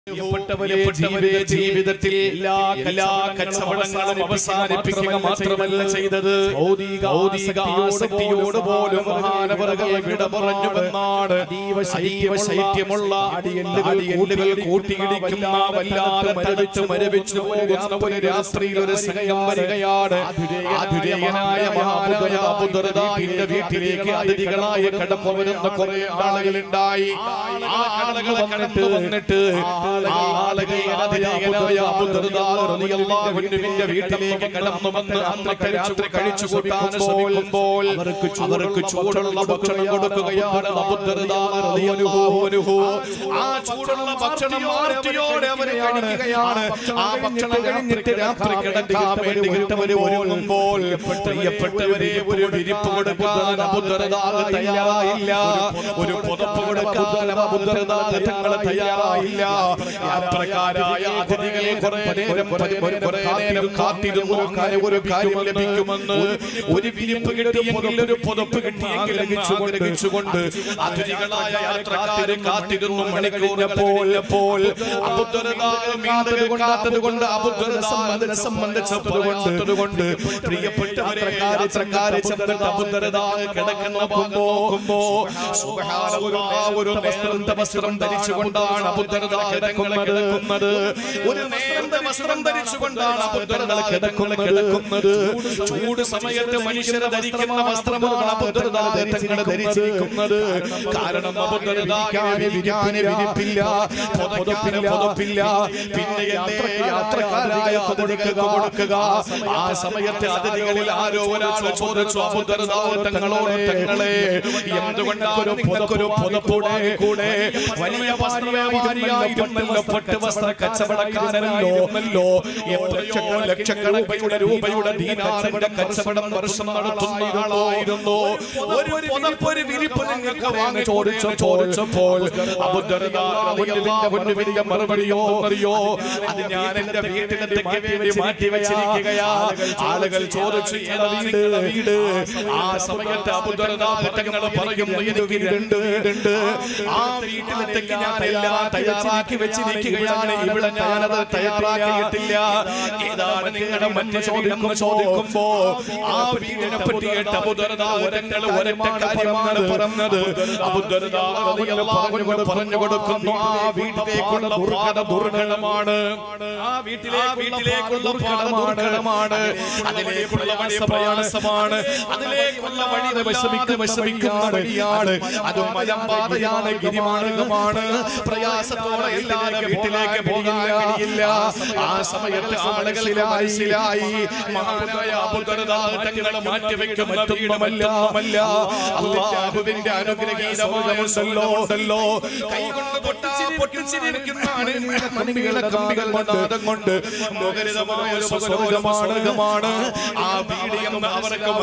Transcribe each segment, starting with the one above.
ജീവിതത്തിൽ എല്ലാ കച്ചവടങ്ങളും അവസാനിപ്പിക്കുക മാത്രമല്ല ചെയ്തത്, ഭൗതിക ആസക്തിയോട് പോലും മഹാനവറുകൾ വിട പറഞ്ഞുവെന്നാണ്. അതീവ ശൈത്യമുള്ള അടിയെല്ലുകൾ കൂട്ടിയിടിക്കുന്ന വല്ലാതെ തടുത്ത് മരവിച്ചു പോകുന്ന ഒരു രാത്രിയിൽ ഒരു സംഘം വരികയാണ്. ആധുനികനായ മഹാബുദ്ധരുടെ വീട്ടിലേക്ക് അതിഥികളായി കടന്നു വരുന്ന കുറെ ആളുകളുണ്ടായി. ആ ആളുകൾ കടന്നു വന്നിട്ട് വീട്ടിലേക്ക് കടന്നു വന്ന് അന്നത്തെ രാത്രി കഴിച്ചു കൂട്ടാൻ ശ്രമിക്കുമ്പോൾ അവർക്ക് ചൂടുള്ള ഭക്ഷണം കൊടുക്കുകയാണ്. ആ ചൂടുള്ള ഭക്ഷണം മാർച്ചയോടെ അവര് കഴിക്കുകയാണ്. ആ ഭക്ഷണം കഴിഞ്ഞിട്ട് രാത്രി കിടക്കാൻ വേണ്ടി കിട്ടവര് ഒരുങ്ങുമ്പോൾ പ്രിയപ്പെട്ടവരെ ഒരു വിരിപ്പ് കൊടുക്കാൻ തയ്യാറായില്ല, ഒരു പുതപ്പ് കൊടുക്കാൻ തങ്ങൾ തയ്യാറായില്ല. യാത്രക്കാരായ അതിഥികളെ കുറെ നേരം കാത്തിരുന്നു. അങ്ങനെ ഒരു കാര്യം ലഭിക്കുമെന്ന്, ഒരു വിരിപ്പ് കിട്ടിയെങ്കിൽ ഒരു പുതപ്പ് കിട്ടിയെങ്കിൽ ആഗ്രഹിച്ചുകൊണ്ട് അതിഥികളായ യാത്രക്കാരെ കാത്തിരുന്നു. മണിക്കൂറിനപ്പോൾ കാത്തതുകൊണ്ട് അബുദ്ധരെ സംബന്ധിച്ചതുകൊണ്ട് പ്രിയപ്പെട്ടവരെ യാത്രക്കാരെ ചെന്നിട്ട് അബുദ്ധരതാ കിടക്കുമ്പോ ഒരു നേർത്ത വസ്ത്രം ധരിച്ചുകൊണ്ടാണ് അബുദ്ധരതാ കിടക്കുന്നത്. ഒരു നേർത്ത വസ്ത്രം ധരിച്ചുകൊണ്ടാണ് അബുദ്ധരതാ കിടക്കുന്നത്. ചൂട് സമയത്ത് മനുഷ്യരെ ധരിക്കുന്ന വസ്ത്രമാണ് അബുദ്ധരതാ ധരിച്ചിരിക്കുന്നത്. കാരണം അബുദ്ധരതാവിന് വിരിപ്പില്ല, പുതപ്പില്ല. പിന്നെ യാത്രക്കാരായ കൊടുക്കുക. ആ സമയത്ത് അതിഥികളിൽ ആരോ ഒരാൾ ചോദിച്ചു അബുദ്ധരതാ തങ്ങളെ എന്തുകൊണ്ടാണ് നിങ്ങൾക്കൊരു പുതപ്പോടെ വലിയ വസ്ത്രവ്യാപാരിയായിരുന്നല്ലോ, പട്ടുവസ്ത്ര കച്ചവടക്കാരനല്ലോ, ലക്ഷക്കണക്കിന് രൂപയുടെ ദീനാറിന്റെ കച്ചവടം വർഷം നടത്തുന്ന ആളായിരുന്നു. ഒരു പുതപ്പൊരു വിരിപ്പ് നിങ്ങൾക്ക് വാങ്ങി ചോദിച്ചപ്പോൾ അബുദ്ധരുടെ മറുപടിയോ അത് ഞാൻ എന്റെ വീട്ടിലത്തേക്ക് വേണ്ടി മാറ്റി വെച്ചിരിക്കുകയാണ്. ആളുകൾ ചോദിച്ചു ഏതാ വീട്? ആ സമയത്ത് അബുദ്ധങ്ങൾ പറയുന്നു എനിക്ക് 2 വീടുണ്ട്. ആ വീട്ടിലത്തേക്ക് ഞാൻ എല്ലാം തയ്യാറാക്കി വെച്ചിരിക്കുകയാണ്. ഇവിടെ ഞാനത് തയ്യാറാക്കിയിട്ടില്ല. ഏതാണ് നിങ്ങളുടെ മറ്റു ചോദിക്കുമ്പോ ആ വീടിനെ പറ്റി കേട്ട് അബുദ്ധങ്ങൾ ഒരൊറ്റ കാര്യമാണ് പറഞ്ഞത്. അബുദ്ധർ പറഞ്ഞു കൊടുക്കുന്നു ആ വീട്ടിലേക്കുള്ള ദുർഘടമാണ്, ആ വീട്ടിലേക്കുള്ള ദുർഘടമാണ്, അതിലേക്കുള്ള വഴി പ്രയാസമാണ്, അതിലേക്കുള്ള വഴി വിഷമിക്കുന്ന വഴിയാണ്, അതും മലമ്പാതയാണ്, ഗിരിമാർഗമാണ്. പ്രയാസത്തോടെ എല്ലാവരും വീട്ടിലേക്ക് പോകാൻ കഴിയില്ല. ആ സമയത്ത് ആളുകളിലായി മഹാനായ അബൂദർദാ മാറ്റിവെക്കുന്ന വീടുമല്ല അല്ലാഹുവിന്റെ അനുഗ്രഹീതമായുണ്ടല്ലോ. കൈകൊണ്ട് പൊട്ടിച്ചിരിക്കുന്ന കമ്പികൾ കൊണ്ട് മുഖരിതമായ സ്വർഗ്ഗമാണ് ആ വീടിയെന്ന് അവർക്ക്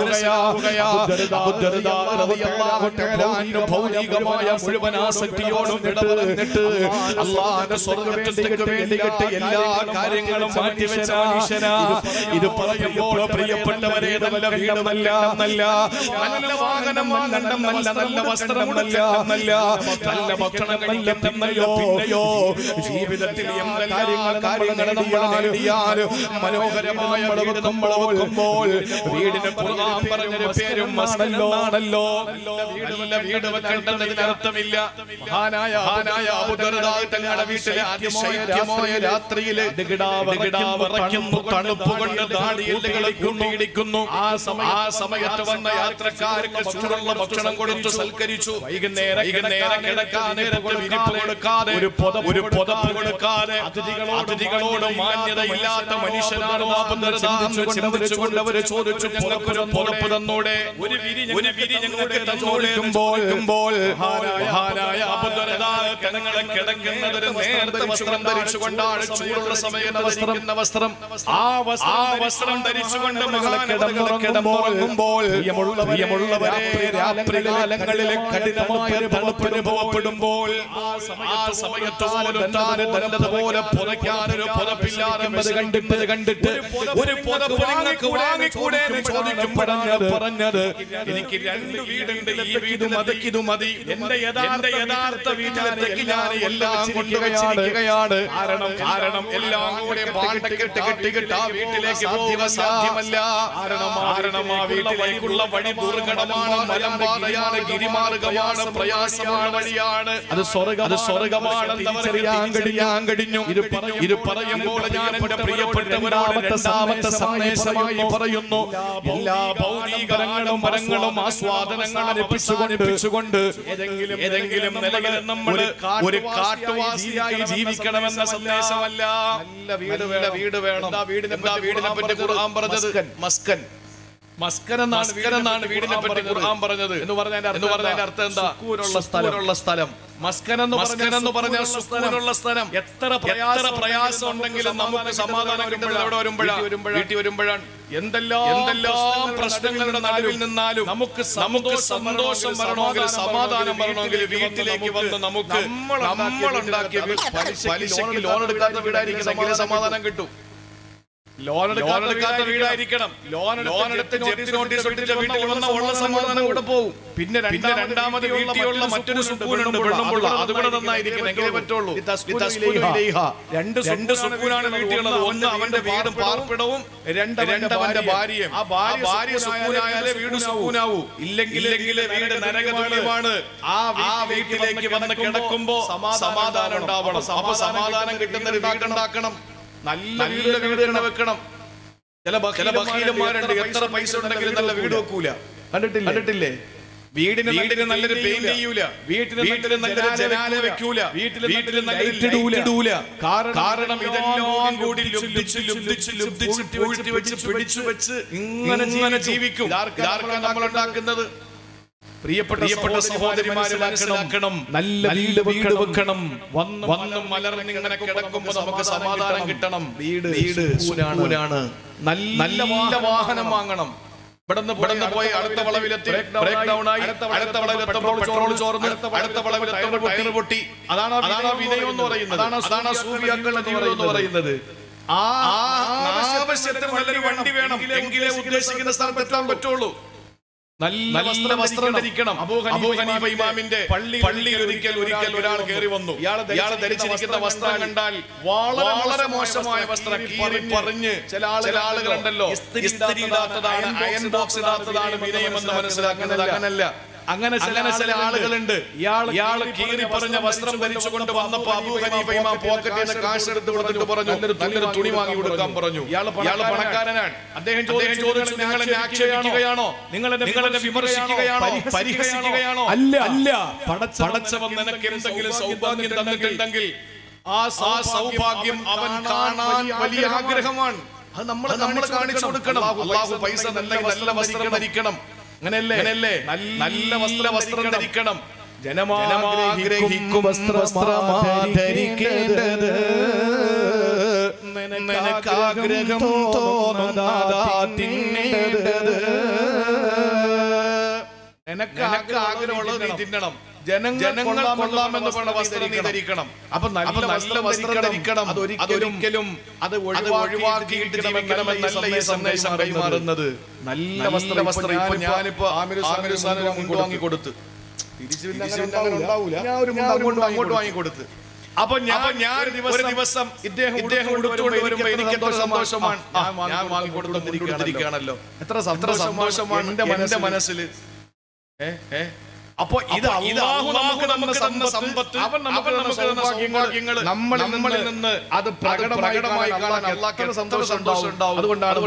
ഭൗതികമായ മുഴുവൻ ആസക്തിയോടും ഇടപെട്ട് അല്ലാഹുവിന്റെ സ്വർഗ്ഗത്തിലേക്ക് വേണ്ടിയിട്ട് എല്ലാ കാര്യങ്ങളും മാറ്റിവെച്ച മനുഷ്യനാ. ഇത് പറയുമ്പോൾ പ്രിയപ്പെട്ടവരെ നല്ല വീടുമല്ല, നല്ല വാഹനമല്ല, നല്ല വസ്ത്രമല്ല, നല്ല ഭക്ഷണം കഴിക്കുന്നല്ലോ. പിന്നെയോ ജീവിതത്തിൽ എന്തെല്ലാം കാര്യങ്ങൾ നമ്മൾ മനോഹരമായ വീട് നമ്മൾ വെക്കുമ്പോൾ വീടിന് ഖുർആൻ പറഞ്ഞൊരു പേരും ആണല്ലോ. നല്ല വീട് വെക്കേണ്ടതിന് അർത്ഥമില്ല. മഹാനായ അബൂദർദാ തങ്ങളുടെ വീട്ടിലെ അതിശൈത്യമായ രാത്രിയിലെ തണുപ്പ് കൊണ്ട് താടിയെല്ലുകൾ കൂട്ടിയിടിക്കുന്നു. ആ സമയത്ത് വന്ന യാത്രക്കാർക്ക് ചൂടുള്ള ഭക്ഷണം കൊടുത്തു സൽക്കരിച്ചു. വൈകുന്നേരം കിടക്കാൻ വിരിപ്പ് കൊടുക്കാതെ, ഒരു പുതപ്പ് കൊടുക്കാതെ അതിഥികളോട് മാന്യതയില്ലാത്ത മനുഷ്യനാണ് ചിന്തിച്ചുകൊണ്ട് അവര് ചോദിച്ചു ഞങ്ങൾക്കൊരു പുതപ്പ് തന്നൂടെ, ഒരു വിരി ഞങ്ങൾക്ക് തന്നോടുമ്പോൾ മഹാനായ അബൂദർദാ തങ്ങളെ കിടക്കുന്നത് ഒരു നേർത്ത വസ്ത്രം ധരിച്ചുകൊണ്ടാണ്. ചൂടുള്ള സമയത്ത് ധരിക്കുന്ന വസ്ത്രം, ആ വസ്ത്രം ധരിച്ചുകൊണ്ട് കിടന്നുറങ്ങുമ്പോൾ പ്രിയമുള്ളവരെ രാത്രികാലങ്ങളിലെ കഠിനമായ തണുപ്പ് അനുഭവപ്പെടുമ്പോൾ ആ സമയത്ത് നല്ലതുപോലെ പുതയ്ക്കാനൊരു പുതപ്പില്ലാതെ കണ്ടിട്ട് ഒരു പുതപ്പ് നിങ്ങൾക്ക് വാങ്ങിക്കൂടെ എന്ന് ചോദിക്കും. പറഞ്ഞത് എനിക്ക് 2 വീടുണ്ട്, ഈ വീട് മതി, എന്റെ യഥാർത്ഥ വീട്ടിലേക്ക് ഞാൻ എല്ലാം കൊണ്ടുവച്ചിരിക്കുകയാണ്. എന്താണ്? കാരണം എല്ലാം കൂടെ കെട്ടി ആ വീട്ടിലേക്ക് പോവുക സാധ്യമല്ല. കാരണം ആ വീട്ടിലേക്കുള്ള വഴി ദുർഘടമാണ്, മലമ്പാതയാണ്, ഗിരിമാർഗമാണ്, പ്രയാസമാണ്, വഴിയാണ്. അത് സ്വർഗമാണെന്ന് അറിയാൻ കഴിഞ്ഞു. ഇത് പറയുമ്പോൾ ഞാൻ എന്റെ പ്രിയപ്പെട്ടവരോട് രണ്ടാമത്തെ സന്ദേശമായി പറയുന്നു. എല്ലാ ഭൗതികങ്ങളും മരങ്ങളും ആസ്വാദനങ്ങളും ലഭിച്ചുകൊണ്ട് ഏതെങ്കിലും നിലയിൽ നമ്മൾ ഒരു കാട്ടുവാസിയായി ജീവിക്കണമെന്ന സന്ദേശമല്ല. നല്ല വീട് വേണം. വീടിനെ പറ്റി ഖുർആൻ പറഞ്ഞത് മസ്കൻ എന്നാണ് വീടിനെ പറ്റി ഖുർആൻ പറഞ്ഞത്. എന്ന് പറഞ്ഞതിന്റെ അർത്ഥം എന്താ? സുക്കൂനുള്ള സ്ഥലം. മസ്കൻ എന്ന് പറഞ്ഞാൽ സുക്കൂനുള്ള സ്ഥലം. എത്ര പ്രയാസം ഉണ്ടെങ്കിലും നമുക്ക് സമാധാനം കിട്ടുന്നത് എവിടെ വരുമ്പോഴാണ്. എന്തെല്ലാം പ്രശ്നങ്ങളുടെ നടുവിൽ നിന്നാലും നമുക്ക് സന്തോഷം വരണമെങ്കിൽ, സമാധാനം വരണമെങ്കിൽ വീട്ടിലേക്ക് വന്ന് നമുക്ക് നമ്മളുണ്ടാക്കിയ പലിശയ്ക്ക് ലോൺ എടുക്കാത്ത വീടായിരിക്കും സമാധാനം കിട്ടും. ലോൺ എടുക്കാത്ത വീടായിരിക്കണം. ലോൺ എടുത്ത് ജപ്തി നോട്ടീസ് ഒട്ടിച്ച വീട്ടിൽ വന്ന ഉള്ള സമാധാനം കൂടെ പോകും. പിന്നെ രണ്ടാമത് വീട്ടിലുള്ള മറ്റൊരു സുക്കൂനുണ്ട്, പെണ്ണുമ്പുള്ള. അതുകൂടെ നന്നായിരിക്കണം, എങ്കിലേ പറ്റുള്ളൂ. രണ്ട് സുക്കൂനാണ് വീട്ടിലുള്ളത്. ഒന്ന് അവന്റെ വീടും പാർപ്പിടവും, രണ്ട് അവന്റെ ഭാര്യയും. ആ ഭാര്യ സുക്കൂനായാലേ വീട് സുക്കൂനാവൂ. ഇല്ലെങ്കിൽ വീട് നരകതുല്യമാണ്. ആ വീട്ടിലേക്ക് വന്ന് കിടക്കുമ്പോ സമാധാനം ഉണ്ടാവണം. അപ്പൊ സമാധാനം കിട്ടുന്ന ഒരു വീടുണ്ടാക്കണം. നല്ല വീട് തന്നെ വെക്കണം. ചില ബഹീലന്മാരുണ്ട്, എത്ര പൈസ ഉണ്ടെങ്കിലും നല്ല വീട് വെക്കൂല. കണ്ടിട്ടില്ലേ? വീടിന് നല്ലൊരു പെയിന്റ് ചെയ്യൂല, വീട്ടിന് നല്ലൊരു ജനാല വെക്കൂല, വീട്ടിൽ നല്ലൊരു ഇടൂല. കാരണം ഇതെല്ലാം കൂടി ലുബ്ധിച്ച് പിടിച്ചു വെച്ച് ഇങ്ങനെ ജീവിക്കും. ഇതാർക്കാണ് നമ്മൾ ഉണ്ടാക്കുന്നത്? പ്രിയപ്പെട്ട സഹോദരിമാരെ മനസ്സിലാക്കണം. നല്ല വീട് വെക്കണം. വന്ന് മലർന്നിങ്ങനെ കിടക്കുമ്പോ നമുക്ക് സമാധാനം കിട്ടണം. വീട് സുക്കൂനാണ്. നല്ല വാഹനം വാങ്ങണം. ഇവിടുന്ന് പോയി അടുത്ത വളവിലെത്തി ബ്രേക്ക് ഡൗൺ ആയി, അടുത്ത വളവിലെത്തുമ്പോൾ പെട്രോൾ ചോർന്ന്, അടുത്ത വളവിലെത്തുമ്പോൾ ടയർ പൊട്ടി. അതാണ് വിനയം എന്ന് പറയുന്നത്. അതാണ് സൂഫിയാക്കളുടെ ജീവിതം എന്ന് പറയുന്നത്. ആ ആവശ്യത്തിന് നല്ലൊരു വണ്ടി വേണം, എങ്കിലേ ഉദ്ദേശിക്കുന്ന സ്ഥലത്ത് എത്താൻ പറ്റുള്ളൂ. നല്ല വസ്ത്രം ധരിക്കണം. അബൂ ഹനീഫ ഇമാമിന്റെ പള്ളിയിൽ ഒരിക്കൽ ഒരാൾ കയറി വന്നു. ഇയാൾ ധരിച്ചിരിക്കുന്ന വസ്ത്രം കണ്ടാൽ വളരെ മോശമായ വസ്ത്രം, കീറി പറഞ്ഞ് ചില ആളുകളുണ്ടല്ലോ, ഇസ്തിരി ഇടാത്തതാണ്, അയൺ ബോക്സ് ഇടാത്തതാണ് വിനയമെന്ന് മനസ്സിലാക്കുന്നത്. അങ്ങനെ ചില ആളുകളുണ്ട്. ഇയാൾ കീറി പറഞ്ഞ വസ്ത്രം ധരിച്ചുകൊണ്ട് വന്നപ്പോ അബൂ ഹനീഫ ഇമാം പോക്കറ്റിൽ നിന്ന് കാശ് എടുത്ത് കൊടുത്തിട്ട് പറഞ്ഞു, നല്ലൊരു തുണി വാങ്ങി കൊടുക്കാൻ പറഞ്ഞു. ഇയാൾ പണക്കാരനാണ്. അദ്ദേഹം ചോദിച്ചു, നിങ്ങൾ എന്നെ ആക്ഷേപിക്കുകയാണോ? നിങ്ങൾ എന്നെ വിമർശിക്കുകയാണോ? പരിഹസിക്കുകയാണോ? അല്ല, പടച്ചവൻ നിനക്ക് എന്തെങ്കിലും സൗഭാഗ്യം തന്നിട്ടുണ്ടെങ്കിൽ ആ സൗഭാഗ്യം അവൻ കാണാൻ വലിയ ആഗ്രഹമാണ്. അത് നമ്മൾ കാണിച്ചു കൊടുക്കണം. അല്ലാഹു പൈസ നല്ല വസ്ത്രം ധരിക്കണം. അങ്ങനെയല്ലേ? നല്ല വസ്ത്രം ധരിക്കണം. ജനമാഗ്രഹിക്കും വസ്ത്രമാധരിക്കേണ്ടത് നിനക്കാഗ്രഹം തോന്നുന്നതാ തിന്നേണ്ടത്. നിനക്ക് ആഗ്രഹമുള്ളത് നീ തിന്നണം. ജനങ്ങൾ കൊള്ളാമെന്ന് പറഞ്ഞ വസ്ത്രം നീ ധരിക്കണം. അപ്പൊ നല്ല വസ്ത്രം ധരിക്കണം. അതൊരിക്കലും അത് ഒഴിവാക്കിയിട്ടിരിക്കണമെന്നല്ല ഈ സന്ദേശം കൈമാറുന്നത്. നല്ല വസ്ത്രം. ഇപ്പൊ ഞാനിപ്പോ ആമിർ വാങ്ങി കൊടുത്ത്, അങ്ങോട്ട് വാങ്ങിക്കൊടുത്ത്. അപ്പൊ ഞാൻ ഒരു ദിവസം ഇദ്ദേഹം ഉടുത്തുകൊണ്ട് വരുമ്പോ എനിക്ക് എത്ര സന്തോഷമാണ്. ഞാൻ വാങ്ങിക്കൊടുത്തിരിക്കുകയാണല്ലോ. എത്ര സന്തോഷമാണ് എന്റെ മനസ്സിൽ. അപ്പൊ അല്ലാഹു നമുക്ക് തന്ന സമ്പത്ത്, അവൻ നമുക്ക് തന്ന സൗഭാഗ്യങ്ങൾ നമ്മളിൽ നിന്ന് അത് പ്രകടമായി കാണാൻ അല്ലാഹുവിന് സന്തോഷം ഉണ്ടാവും. അതുകൊണ്ടാണ്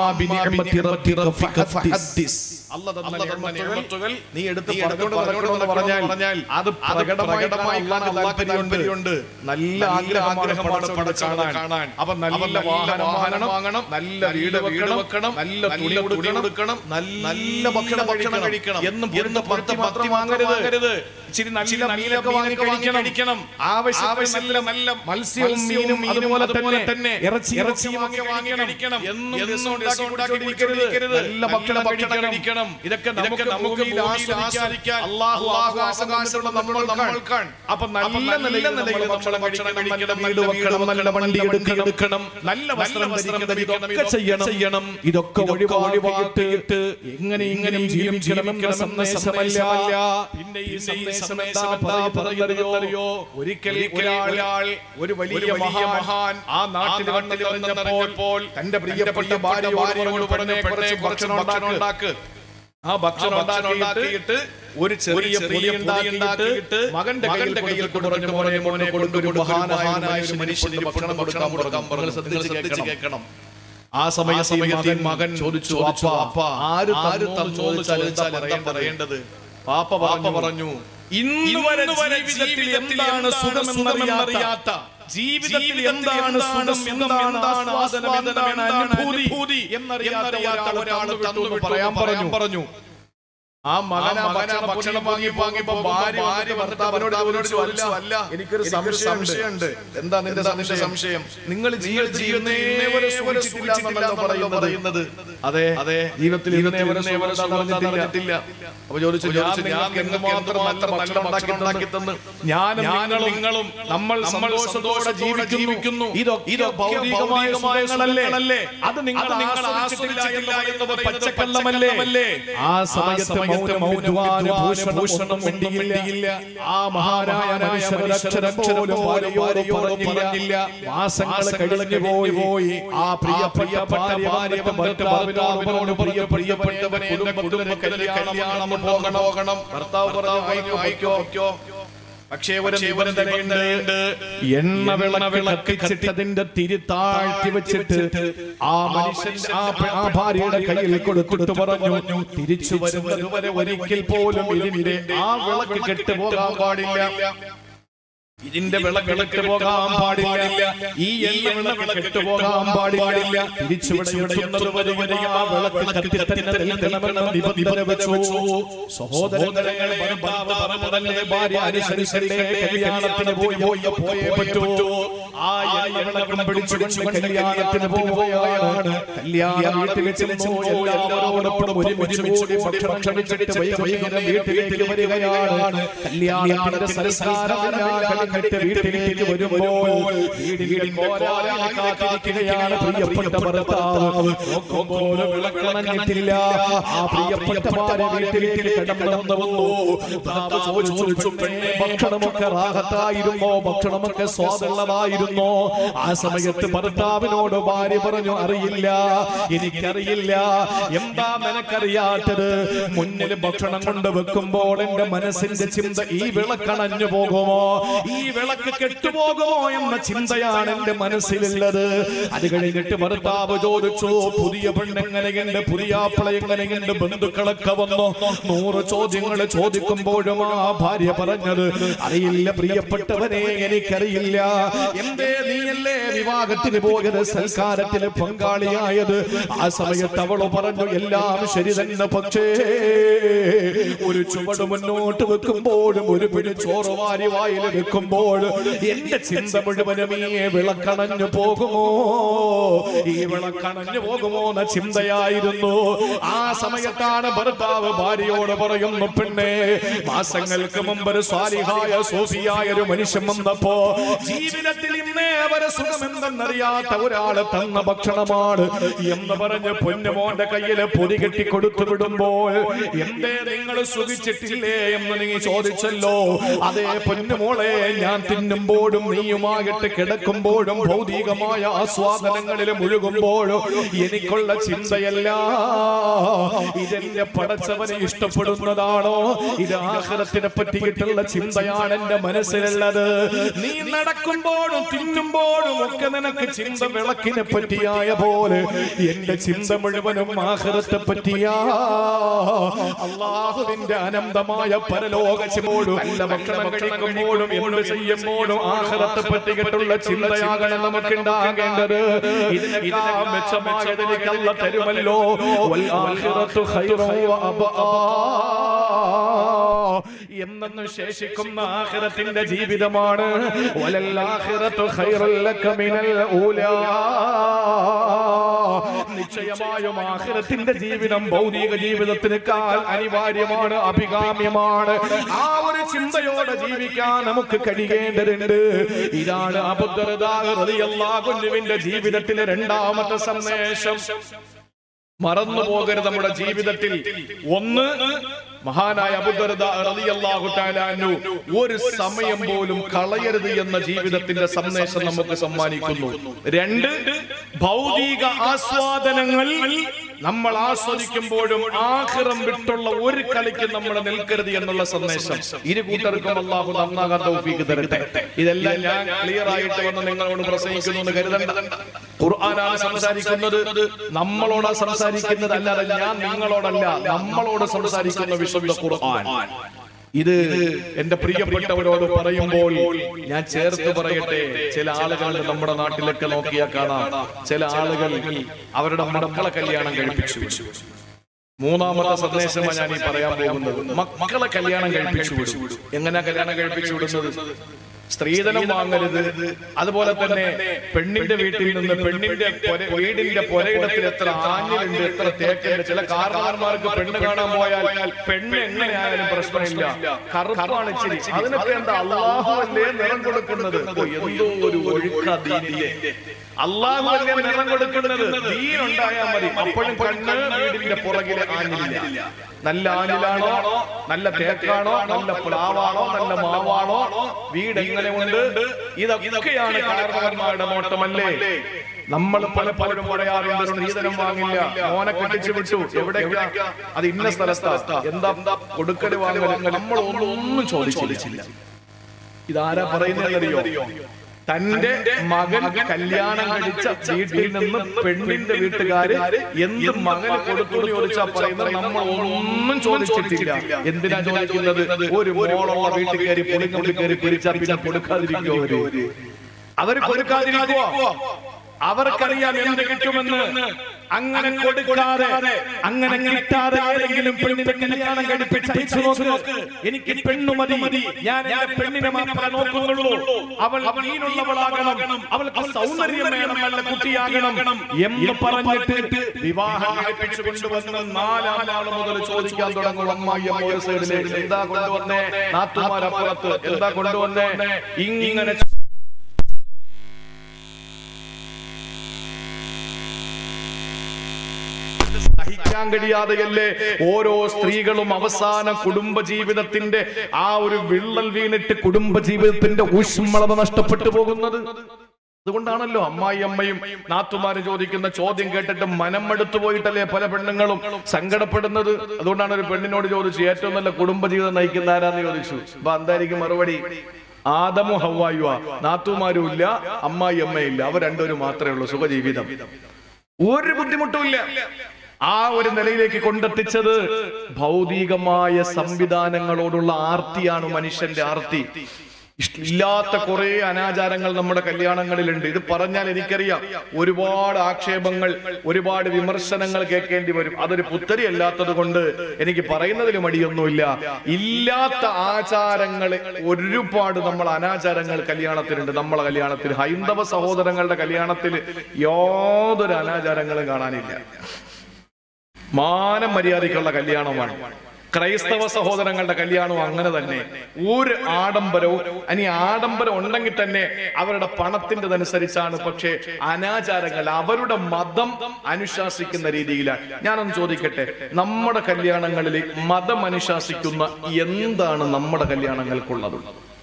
അല്ലാഹു തന്ന നിഅമത്തുകൾ നീ എടുത്ത് പറഞ്ഞുകൊണ്ട് പറഞ്ഞാൽ അത് പ്രകടമായി കാണാൻ അല്ലാഹുവിന് താല്പര്യമുണ്ട്. നല്ല ആഗ്രഹമാണ് കാണാൻ. അപ്പൊ നല്ല വാഹനം വാങ്ങണം, നല്ല വീട് വെക്കണം, നല്ല തുണി കൊടുക്കണം, നല്ല ഭക്ഷണം കഴിക്കണം. എന്നും പത്തി വാങ്ങരുത്. ഇച്ചിരി നല്ല മീനൊക്കെ വാങ്ങി കഴിക്കണം. ആവശ്യമില്ല നല്ല മത്സ്യവും മീനും അതുപോലെ തന്നെ ഇറച്ചി വാങ്ങി കഴിക്കണം. എന്നും ഉണ്ടാക്കിയിരിക്കരുത്. നല്ല ഭക്ഷണം കഴിക്കണം. ഇതൊക്കെ നമുക്ക് ആസ്വദിക്കാൻ അല്ലാഹു അവകാശമുള്ള നമ്മൾക്കാണ്. അപ്പൊ നല്ല നിലയിൽ ഭക്ഷണം കഴിക്കണം, വീട് വെക്കണം, നല്ല വണ്ടി എടുക്കണം, നല്ല വസ്ത്രം ധരിക്കണം. ഇതൊക്കെ ചെയ്യണം. ഇതൊക്കെ ഒഴിവാക്കിയിട്ട് എങ്ങനെ ജീവിക്കണമെന്ന സന്ദേശമല്ല. പിന്നെ ഈ പറയുന്നറിയോ, ഒരിക്കൽ ഒരാൾ ഒരു വലിയ മഹാൻ ആ നാട്ടിൽ വന്നപ്പോൾ തന്റെ പ്രിയപ്പെട്ട ഭാര്യയോട് പറഞ്ഞു, ഭക്ഷണം ഉണ്ടാക്ക്. ആ ഭക്ഷണം ഉണ്ടാക്കിയിട്ട് ഒരു ചെറിയ പൊതി ഉണ്ടാക്കിയിട്ട് മകന്റെ കയ്യിൽ കൊടുത്തു, മോനെ കൊടുത്തൊരു മഹാനായ മനുഷ്യന് ഭക്ഷണം കൊടുക്കാൻ പറഞ്ഞു. ശ്രദ്ധിച്ച് കേൾക്കണം. ആ സമയത്ത് മകൻ ചോദിച്ചു, അപ്പ ആര് ചോദിച്ചാൽ എന്താ പറയേണ്ടത്? പാപ്പ പറഞ്ഞു, ഇന്നുവരെ ജീവിതത്തിൽ എന്താണ് സുഖമെന്നറിയാത്ത, ജീവിതത്തിൽ എന്താണ് സുഖം, എന്താണ് ആസ്വാദനം, എന്താണ് അനുഭൂതി എന്നറിയാത്ത ഒരാൾ തന്നു പറയാൻ പറഞ്ഞു. ആ മകൻ ഭക്ഷണം വാങ്ങിയപ്പോ ഭാര്യ ഭർത്താവിനോട് അല്ല, എനിക്കൊരു സംശയമുണ്ട്. എന്താ നിന്റെ സംശയം? നിങ്ങൾ പറയുന്നത്? അതെ, ജീവിതത്തിൽ അറിഞ്ഞിട്ടില്ല. അപ്പൊ ചോദിച്ചു, ഞാനും നിങ്ങളും നമ്മൾ സന്തോഷത്തോടെ ജീവിക്കുന്നു. ഇതൊക്കെ ഭൗതികമായല്ലേ? അത് നിങ്ങൾ ആസ്വദിച്ചിട്ടില്ല എന്ന് പച്ചക്കള്ളമല്ലേ? ആ സമയത്ത് ഭൂഷണം വേണ്ടിയില്ല. ആ മഹാനായ മനുഷ്യരക്ഷരം പോലും പറഞ്ഞില്ല. മാസങ്ങൾ കഴിഞ്ഞു പോയി. ആ പ്രിയപ്പെട്ടവനെ കുടുംബ കല്യാണം പോകണം. ഭർത്താവ് പറഞ്ഞു, പക്ഷേ ഒരു നിബന്ധനയുണ്ട്. എണ്ണ വിളക്കിച്ചിട്ടതിന്റെ തിരിത്താഴ്ത്തി വെച്ചിട്ട് ആ മനുഷ്യൻ ആ ഭാര്യയുടെ കയ്യിൽ കൊടുത്തിട്ട് പറഞ്ഞു, തിരിച്ചു വരുന്നത് വരെ ഒരിക്കൽ പോലും ഇതിന്റെ ആ വിളക്ക് കെട്ടുപോകാൻ പാടില്ല. ഇതിന്റെ വിളക്ക് പോകാൻ പാടില്ല. ഈ എണ്ണ വിളക്ക് പോകാൻ പാടില്ല. തിരിച്ചുവിടുന്നത് വരെ ആ വിളക്ക് കത്തിത്തന്നെന്ന് നിബന്ധന വെച്ചു. സഹോദരങ്ങളെ, പറഞ്ഞതല്ലേ ഭാര്യ അനുസരിച്ചല്ലേ കല്യാണത്തിന് പോയേ പറ്റൂ. ആ എണ്ണ പിടിച്ചുകൊണ്ട് കല്യാണത്തിന് പോവുകയാണ്. കല്യാണ വീട്ടിൽ ചെന്നു എല്ലാവരോടൊപ്പം ഒരുമിച്ച് ഭക്ഷണം ക്ഷണിച്ചിട്ട് വൈകുന്നേരം വീട്ടിലേക്ക് വരികയാണ്. കല്യാണത്തിന്റെ സംസ്കാരം വീട്ടിലേക്ക് വരുമ്പോൾ കാത്തിരിക്കുകയാണ് പ്രിയപ്പെട്ട ഭർത്താവ്. വിളക്കണഞ്ഞിട്ടില്ല. ആ പ്രിയപ്പെട്ട ഭാര്യ വീട്ടിലേക്ക് കടന്നു വന്നു. ഭക്ഷണമൊക്കെ റാഹത്തായിരുന്നോ? ഭക്ഷണമൊക്കെ സ്വാദുള്ളതായിരുന്നോ? ആ സമയത്ത് ഭർത്താവിനോട് ഭാര്യ പറഞ്ഞു, അറിയില്ല, എനിക്കറിയില്ല. എന്താ നിനക്കറിയാത്തത്? മുന്നിൽ ഭക്ഷണം കൊണ്ട് വെക്കുമ്പോൾ എന്റെ മനസ്സിന്റെ ചിന്ത ഈ വിളക്കണഞ്ഞു പോകുമോ, ഈ വിളക്ക് കെട്ടുപോകുമോ എന്ന ചിന്തയാണ് എന്റെ മനസ്സിലുള്ളത്. അത് കഴിഞ്ഞിട്ട് ഭർത്താവ് ചോദിച്ചു, പുതിയ പെണ്ണെങ്ങനെയുണ്ട്, പുതിയ ആപ്പിള എങ്ങനെയുണ്ട്, ബന്ധുക്കളൊക്കെ വന്നു. 100 ചോദ്യങ്ങൾ ചോദിക്കുമ്പോഴും ആ ഭാര്യ പറഞ്ഞത്, അറിയില്ല പ്രിയപ്പെട്ടവനെ, എനിക്കറിയില്ല. എന്തേ നീയല്ലേ വിവാഹത്തിന് പോയത്, സൽക്കാരത്തിന് പങ്കാളിയായത്? ആ സമയത്ത് അവള് പറഞ്ഞു, എല്ലാം ശരി തന്നെ, പക്ഷേ ഒരു ചുവട് മുന്നോട്ട് വെക്കുമ്പോഴും ഒരു പിടി ചോറ് വാരി വായിൽ വെക്കുമ്പോൾ എന്റെ ചിന്ത മുഴുവനും ഈ വിളക്കണഞ്ഞു പോകുമോ, ഈ വിളക്കണഞ്ഞു പോകുമോ എന്ന ചിന്തയായിരുന്നു. ആ സമയത്താണ് ഭർത്താവ് ഭാര്യയോട് പറയുന്നു, പെണ്ണേ, മാസങ്ങൾക്ക് മുമ്പ് ഒരു സ്വാലിഹായ സൂഫിയായ ഒരു മനുഷ്യൻ വന്നപ്പോ ജീവിതത്തിൽ ഇന്നേ വരെ സുഖമെന്തെന്നറിയാത്ത ഒരാള് തന്ന ഭക്ഷണമാണ് എന്ന് പറഞ്ഞ് പൊന്നുമോന്റെ കയ്യില് പൊതി കെട്ടി കൊടുത്തു വിടുമ്പോൾ, എന്തേ നിങ്ങൾ സുഖിച്ചിട്ടില്ലേ എന്ന് നീ ചോദിച്ചല്ലോ. അതേ പൊന്നുമോളെ, ഞാൻ തിന്നുമ്പോഴും നീയുമായിട്ട് കിടക്കുമ്പോഴും ഭൗതികമായ ആസ്വാദനങ്ങളിൽ മുഴുകുമ്പോഴും എനിക്കുള്ള ചിന്തയല്ല ഇതെന്റെ പടച്ചവനെ ഇഷ്ടപ്പെടുന്നതാണോ, ഇത് ആഖിറത്തിനെ പറ്റിയിട്ടുള്ള ചിന്തയാണ് എന്റെ മനസ്സിലുള്ളത്. നീ നടക്കുമ്പോഴും തിന്നുമ്പോഴും ഒക്കെ നിനക്ക് ചിന്ത വിളക്കിനെ പറ്റിയായ പോലെ എന്റെ ചിന്ത മുഴുവനും ആഖിറത്തെ പറ്റിയാ. അല്ലാഹുവിന്റെ അനന്തമായ പരലോക ചിന്തയോടും നല്ല ഭക്ഷണം കഴിക്കുമ്പോഴും എന്ത് ചെയ്യുമ്പോഴും ആഖിറത്തെ പറ്റിയിട്ടുള്ള ചിന്തയാകണം നമുക്ക് ഉണ്ടാകേണ്ടത്. ഇതിനേക്കാൾ മെച്ചമായത് എനിക്ക് അല്ലാഹു തരുമല്ലോ. വൽ ആഖിറത്തു ഖൈറു വ അബ്ഖാ, എന്നെന്നും ശേഷിക്കുന്ന ആഖിറത്തിന്റെ ജീവിതമാണ്. വലൽ ആഖിറത്തു ഖൈറുൽ ലക മിനൽ ഊലാ, നിശ്ചയമായും ആഖിറത്തിന്റെ ജീവിതം ഭൗതിക ജീവിതത്തിനേക്കാൾ അനിവാര്യമാണ്, അഭികാമ്യമാണ്. ആ ഒരു ചിന്തയോടെ ജീവിക്കാൻ നമുക്ക് കഴിയേണ്ടതുണ്ട്. ഇതാണ് അബൂ ദർദാ റളിയല്ലാഹു അൻഹുവിന്റെ ജീവിതത്തിലെ രണ്ടാമത്തെ സന്ദേശം. മറന്നു പോകരുത് നമ്മുടെ ജീവിതത്തിൽ. ഒന്ന്, മഹാനായ അബൂ ദർദാ റളിയല്ലാഹു തആല അൻഹു ഒരു സമയം പോലും കളയരുത് എന്ന ജീവിതത്തിന്റെ സന്ദേശം നമുക്ക് സമ്മാനിക്കുന്നു. 2, ഭൗതിക ആസ്വാദനങ്ങൾ നമ്മൾ ആസ്വദിക്കുമ്പോഴും ആഖിറം വിട്ടുള്ള ഒരു കളിക്ക് നമ്മൾ നിൽക്കരുത് എന്നുള്ള സന്ദേശം. ഇരു കൂട്ടർക്കും അല്ലാഹു നന്നാകാൻ തൗഫീഖ് തരട്ടെ. ഇതെല്ലാം ഞാൻ ക്ലിയർ ആയിട്ട് വന്ന് നിങ്ങളോട് പ്രസംഗിക്കുന്നു എന്ന് കരുതണ്ട. ഖുർആനാണ് സംസാരിക്കുന്നത്, നമ്മളോടാണ് സംസാരിക്കുന്നത്, അല്ലാതെ ഞാൻ നിങ്ങളോടല്ല, നമ്മളോട് സംസാരിക്കുന്ന വിശുദ്ധ ഖുർആൻ. ഇത് എന്റെ പ്രിയപ്പെട്ടവരോട് പറയുമ്പോൾ ഞാൻ ചേർത്ത് പറയട്ടെ, ചില ആളുകൾ നമ്മുടെ നാട്ടിലൊക്കെ നോക്കിയാൽ കാണാം, ചില ആളുകൾ അവരുടെ മക്കളെ കല്യാണം കഴിപ്പിച്ചു. 3ാമത്തെ സന്ദേശമാണ് ഞാൻ ഈ പറയാൻ പോകുന്നത്. മക്കളെ കല്യാണം കഴിപ്പിച്ചു വിടും. എങ്ങനെ കല്യാണം കഴിപ്പിച്ചു വിടുന്നത്? സ്ത്രീധനം വാങ്ങരുത്. അതുപോലെ തന്നെ പെണ്ണിന്റെ വീട്ടിൽ നിന്ന് പെണ്ണിന്റെ വീടിന്റെ പുരയിടത്തിൽ എത്ര ആഞ്ഞിലുണ്ട്, എത്ര തേക്കുണ്ട്. ചില കാരണവന്മാർക്ക് പെണ്ണ് കാണാൻ പോയാൽ പെണ്ണ് എങ്ങനെയായാലും പ്രശ്നമില്ല, കറുപ്പാണ് ഇച്ചിരി, അതിനൊക്കെ എന്താ അല്ലാഹു അല്ലേ നിറം കൊടുക്കുന്നത്? എന്തോ ഒരു ഒഴുക്കീതിയെ അല്ലാഹു അല്ലേ നിറം കൊടുക്കുന്നത്? ദീൻ ഉണ്ടായാൽ മതി. അപ്പോഴും കണ്ണ് വീടിന്റെ പുറകിലെ ആഞ്ഞിലില്ല. നല്ല ആഞ്ഞിലാണോ, നല്ല തേക്കാണോ, നല്ല പ്ലാവാണോ, നല്ല മാവാണോ, വീട് എങ്ങനെ ഉണ്ട്, ഇതൊക്കെയാണ് കാരണവന്മാരുടെ നോട്ടമല്ലേ? നമ്മൾ പലപ്പോഴും പറയാറുണ്ട് സ്ത്രീധനം വാങ്ങില്ല, മോനെ കെട്ടിച്ചു വിട്ടു, എവിടേക്കാ? അത് ഇന്ന സ്ഥലത്താ, എന്താ കൊടുക്കല് വാങ്ങല്? നമ്മൾ ഒന്നും ചോദിച്ചില്ല. ഇതാരാ പറയുന്നതെന്നറിയോ? തന്റെ മകൻ കല്യാണം കഴിച്ച വീട്ടിൽ നിന്ന് പെണ്ണിന്റെ വീട്ടുകാര് എന്ത് മകന് കൊടുത്തു ചോദിച്ചാ പറയുന്നത് നമ്മൾ ഒന്നും ചോദിച്ചിട്ടില്ല. എന്തിനാ ചോദിക്കുന്നത്? ഒരു മോളുള്ള വീട്ടിൽ കയറി പൊളിക്കമ്പി കയറി പിരിച്ചാൽ പിന്നെ കൊടുക്കാതിരിക്കുമോ? അവര് കൊടുക്കാതിരിക്കുമോ? അവർക്കറിയാം എന്ത് കിട്ടുമെന്ന്. അങ്ങനെ കൊടുക്കാതെ, അങ്ങനെ കിട്ടാതെ ഏതെങ്കിലും പെണ്ണിനെ കല്യാണം കഴിപ്പിച്ചു നോക്ക്. എനിക്ക് പെണ്ണു മതി, ഞാൻ എന്റെ പെണ്ണിനെ മാത്രമേ നോക്കുന്നുള്ളൂ, അവൾ ദീനുള്ളവളാകണം, അവൾക്ക് സൗന്ദര്യം വേണം, നല്ല കുട്ടിയാകണം എന്ന് പറഞ്ഞിട്ട് വിവാഹം കഴിപ്പിച്ചു കൊണ്ടുവന്ന് 4ാം നാൾ മുതൽ ചോദിക്കാൻ തുടങ്ങും. അമ്മായി ഒരു സൈഡിലേക്ക്, എന്താ കൊണ്ടുവന്നേ? നാത്തുമാരപ്പുറത്ത്, എന്താ കൊണ്ടുവന്നേ? ഇങ്ങനെ സഹിക്കാൻ കഴിയാതെയല്ലേ ഓരോ സ്ത്രീകളും അവസാന കുടുംബജീവിതത്തിന്റെ ആ ഒരു വിള്ളൽ വീണിട്ട് കുടുംബജീവിതത്തിന്റെ ഊഷ്മളത നഷ്ടപ്പെട്ടു പോകുന്നത്. അതുകൊണ്ടാണല്ലോ അമ്മായിയമ്മയും നാത്തുമാരും ചോദിക്കുന്ന ചോദ്യം കേട്ടിട്ട് മനം മടുത്തു പോയിട്ടല്ലേ പല പെണ്ണുങ്ങളും സങ്കടപ്പെടുന്നത്. അതുകൊണ്ടാണ് ഒരു പെണ്ണിനോട് ചോദിച്ചു, ഏറ്റവും നല്ല കുടുംബജീവിതം നയിക്കുന്ന ആരാന്ന് ചോദിച്ചു. അപ്പൊ എന്തായിരിക്കും മറുപടി? ആദമു ഹവ്വായുവാ, നാത്തുമാരും ഇല്ല, അമ്മായിയമ്മയില്ല, അവർ രണ്ടുപേരും മാത്രമേ ഉള്ളൂ, സുഖജീവിതം, ഒരു ബുദ്ധിമുട്ടുമില്ല. ആ ഒരു നിലയിലേക്ക് കൊണ്ടെത്തിച്ചത് ഭൗതികമായ സംവിധാനങ്ങളോടുള്ള ആർത്തിയാണ്, മനുഷ്യന്റെ ആർത്തി. ഇല്ലാത്ത കുറെ അനാചാരങ്ങൾ നമ്മുടെ കല്യാണങ്ങളിലുണ്ട്. ഇത് പറഞ്ഞാൽ എനിക്കറിയാം ഒരുപാട് ആക്ഷേപങ്ങൾ, ഒരുപാട് വിമർശനങ്ങൾ കേൾക്കേണ്ടി വരും. അതൊരു പുത്തരി അല്ലാത്തത് കൊണ്ട് എനിക്ക് പറയുന്നതിൽ മടിയൊന്നുമില്ല. ഇല്ലാത്ത ആചാരങ്ങൾ ഒരുപാട് നമ്മൾ അനാചാരങ്ങൾ കല്യാണത്തിലുണ്ട്. നമ്മളെ കല്യാണത്തിൽ, ഹൈന്ദവ സഹോദരങ്ങളുടെ കല്യാണത്തിൽ യാതൊരു അനാചാരങ്ങളും കാണാനില്ല. മാനം മര്യാദയ്ക്കുള്ള കല്യാണമാണ്. ക്രൈസ്തവ സഹോദരങ്ങളുടെ കല്യാണവും അങ്ങനെ തന്നെ. ഒരു ആഡംബരവും, ഇനി ആഡംബരം ഉണ്ടെങ്കിൽ തന്നെ അവരുടെ പണത്തിൻ്റെതനുസരിച്ചാണ്. പക്ഷേ അനാചാരങ്ങൾ അവരുടെ മതം അനുശാസിക്കുന്ന രീതിയിലാണ്. ഞാനൊന്ന് ചോദിക്കട്ടെ, നമ്മുടെ കല്യാണങ്ങളിൽ മതം അനുശാസിക്കുന്ന എന്താണ് നമ്മുടെ കല്യാണങ്ങൾക്കുള്ളത്?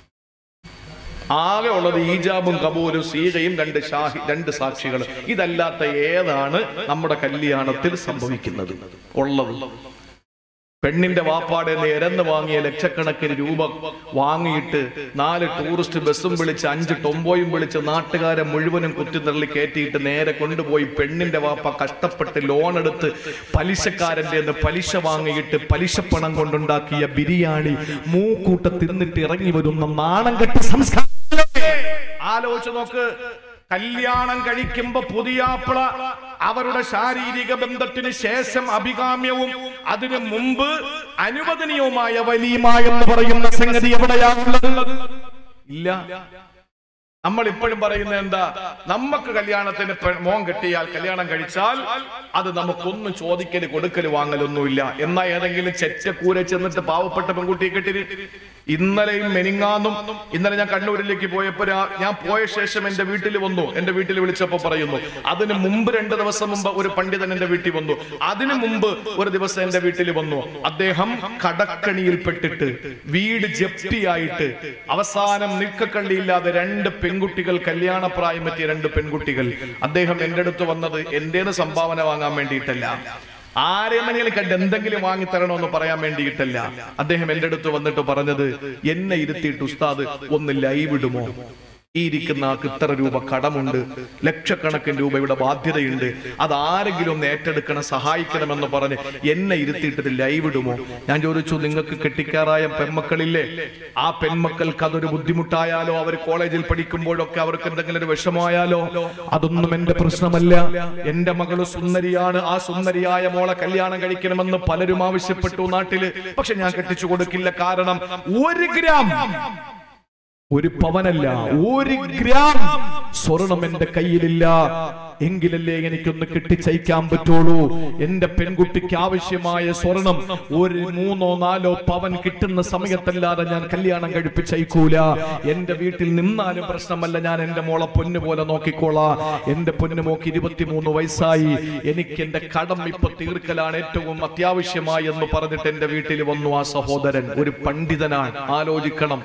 ആകെ ഉള്ളത് ഈജാബും കബൂലും സീകയും രണ്ട് സാക്ഷികൾ. ഇതല്ലാത്ത ഏതാണ് നമ്മുടെ കല്യാണത്തിൽ സംഭവിക്കുന്നത്? ഉള്ളത് പെണ്ണിന്റെ വാപ്പാടെ നിരന്ന് വാങ്ങിയ ലക്ഷക്കണക്കിന് രൂപ വാങ്ങിയിട്ട് 4 ടൂറിസ്റ്റ് ബസ്സും വിളിച്ച് 5 ടൊമ്പോയും വിളിച്ച് നാട്ടുകാരെ മുഴുവനും കുത്തിത്തള്ളി കയറ്റിയിട്ട് നേരെ കൊണ്ടുപോയി പെണ്ണിന്റെ വാപ്പ കഷ്ടപ്പെട്ട് ലോൺ എടുത്ത് പലിശക്കാരന്റെ പലിശ വാങ്ങിയിട്ട് പലിശപ്പണം കൊണ്ടുണ്ടാക്കിയ ബിരിയാണി മൂക്കൂട്ട തിന്നിട്ട് ഇറങ്ങി വരുന്ന നാണം കെട്ട സംസ്കാരം. ആലോചിച്ച് നോക്ക്. കല്യാണം കഴിക്കുമ്പോ പുതിയാപ്പിള അവരുടെ ശാരീരിക ബന്ധത്തിന് ശേഷം അഭികാമ്യവും അതിനു മുമ്പ് അനുവദനീയവുമായ വലീമ എന്ന് പറയുന്ന സംഗതി എവിടെയാണുള്ളത്? ഇല്ല. നമ്മൾ ഇപ്പോഴും പറയുന്നത് എന്താ? നമുക്ക് കല്യാണത്തിന് മോൻ കെട്ടിയാൽ, കല്യാണം കഴിച്ചാൽ അത് നമുക്കൊന്നും ചോദിക്കല് കൊടുക്കല് വാങ്ങലൊന്നുമില്ല. എന്നാ ഏതെങ്കിലും ചെറ്റക്കൂരെ ചെന്നിട്ട് പാവപ്പെട്ട പെൺകുട്ടിയെ കെട്ടി. ഇന്നലെയും മെനിങ്ങാന്നും, ഇന്നലെ ഞാൻ കണ്ണൂരിലേക്ക് പോയപ്പോ, ഞാൻ പോയ ശേഷം എന്റെ വീട്ടിൽ വന്നു. എന്റെ വീട്ടിൽ വിളിച്ചപ്പോ പറയുന്നു, അതിന് മുമ്പ് 2 ദിവസം മുമ്പ് ഒരു പണ്ഡിതൻ എന്റെ വീട്ടിൽ വന്നു. അതിനു മുമ്പ് ഒരു ദിവസം എന്റെ വീട്ടിൽ വന്നു. അദ്ദേഹം കടക്കണിയിൽപ്പെട്ടിട്ട് വീട് ജപ്തിയായിട്ട് അവസാനം നിൽക്കക്കള്ളിയില്ലാതെ 2 പെൺകുട്ടികൾ, കല്യാണപ്രായം എത്തിയ 2 പെൺകുട്ടികൾ. അദ്ദേഹം എന്റെ അടുത്ത് വന്നത് എന്റേത് സംഭാവന വാങ്ങാൻ വേണ്ടിയിട്ടല്ല, ആരെന്നെങ്കിലും കണ്ട് എന്തെങ്കിലും വാങ്ങിത്തരണമെന്ന് പറയാൻ വേണ്ടിയിട്ടല്ല. അദ്ദേഹം എന്റെ അടുത്ത് വന്നിട്ട് പറഞ്ഞത്, എന്നെ ഇരുത്തിയിട്ട് ഉസ്താദ് ഒന്ന് ലൈവ് ഇടുമോ? ഈ ഇരിക്കുന്ന ആൾക്ക് ഇത്ര രൂപ കടമുണ്ട്, ലക്ഷക്കണക്കിന് രൂപയുടെ ബാധ്യതയുണ്ട്, അത് ആരെങ്കിലും ഒന്ന് ഏറ്റെടുക്കണം, സഹായിക്കണമെന്ന് പറഞ്ഞ് എന്നെ ഇരുത്തിയിട്ട് ലൈവ് ഇടുമോ? ഞാൻ ചോദിച്ചു, നിങ്ങൾക്ക് കെട്ടിക്കാറായ പെൺമക്കളില്ലേ? ആ പെൺമക്കൾക്ക് അതൊരു ബുദ്ധിമുട്ടായാലോ, അവർ കോളേജിൽ പഠിക്കുമ്പോഴൊക്കെ അവർക്ക് എന്തെങ്കിലും ഒരു വിഷമമായാലോ? അതൊന്നും എന്റെ പ്രശ്നമല്ല. എന്റെ മകള് സുന്ദരിയാണ്, ആ സുന്ദരിയായ മോളെ കല്യാണം കഴിക്കണമെന്ന് പലരും ആവശ്യപ്പെട്ടു നാട്ടില്. പക്ഷെ ഞാൻ കെട്ടിച്ചു കൊടുക്കില്ല. കാരണം 1 ഗ്രാം, 1 പവനല്ല, 1 ഗ്രാം സ്വർണം എന്റെ കയ്യിലില്ല. എങ്കിലല്ലേ എനിക്കൊന്ന് കെട്ടിച്ചയക്കാൻ പറ്റുള്ളൂ. എന്റെ പെൺകുട്ടിക്ക് ആവശ്യമായ സ്വർണം 1 3 4 പവൻ കിട്ടുന്ന സമയത്തല്ലാതെ ഞാൻ കല്യാണം കഴിപ്പിച്ചയക്കൂല. എന്റെ വീട്ടിൽ നിന്നാലും പ്രശ്നമല്ല, ഞാൻ എന്റെ മോളെ പൊന്നു പോലെ നോക്കിക്കോളാം. എന്റെ പൊന്നുമോക്ക് 23 വയസ്സായി, എനിക്ക് എന്റെ കടം ഇപ്പൊ തീർക്കലാണ് ഏറ്റവും അത്യാവശ്യമായി എന്ന് പറഞ്ഞിട്ട് എന്റെ വീട്ടിൽ വന്നു ആ സഹോദരൻ. ഒരു പണ്ഡിതനാണ്. ആലോചിക്കണം,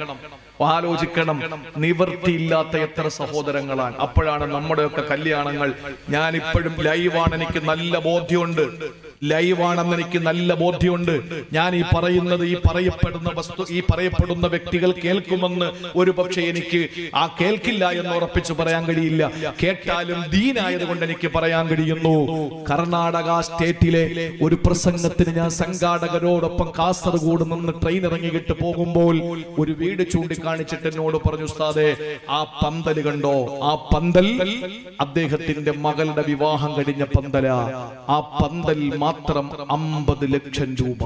നിവൃത്തിയില്ലാത്ത എത്ര സഹോദരങ്ങളാണ്. അപ്പോഴാണ് നമ്മുടെയൊക്കെ കല്യാണങ്ങൾ. ഞാൻ ഇപ്പോഴും ലൈവാണ്, എനിക്ക് നല്ല ബോധ്യമുണ്ട്, ലൈവാണെന്ന് എനിക്ക് നല്ല ബോധ്യമുണ്ട്. ഞാൻ ഈ പറയുന്നത്, ഈ പറയപ്പെടുന്ന വ്യക്തികൾ കേൾക്കുമെന്ന് ഒരു പക്ഷേ എനിക്ക് കേൾക്കില്ല എന്ന് ഉറപ്പിച്ചു പറയാൻ കഴിയില്ല. കേട്ടാലും ദീനായതുകൊണ്ട് എനിക്ക് പറയാൻ കഴിയുന്നു. കർണാടക സ്റ്റേറ്റിലെ ഒരു പ്രസംഗത്തിന് ഞാൻ സംഘാടകരോടൊപ്പം കാസർഗോഡ് നിന്ന് ട്രെയിൻ ഇറങ്ങിയിട്ട് പോകുമ്പോൾ ഒരു വീട് ചൂണ്ടിക്കാണിച്ചിട്ട് എന്നോട് പറഞ്ഞു, ഉസ്താദേ ആ പന്തൽ കണ്ടോ? ആ പന്തൽ അദ്ദേഹത്തിന്റെ മകളുടെ വിവാഹം കഴിഞ്ഞ പന്തല. ആ പന്തൽ മാത്രം 50 ലക്ഷം രൂപ.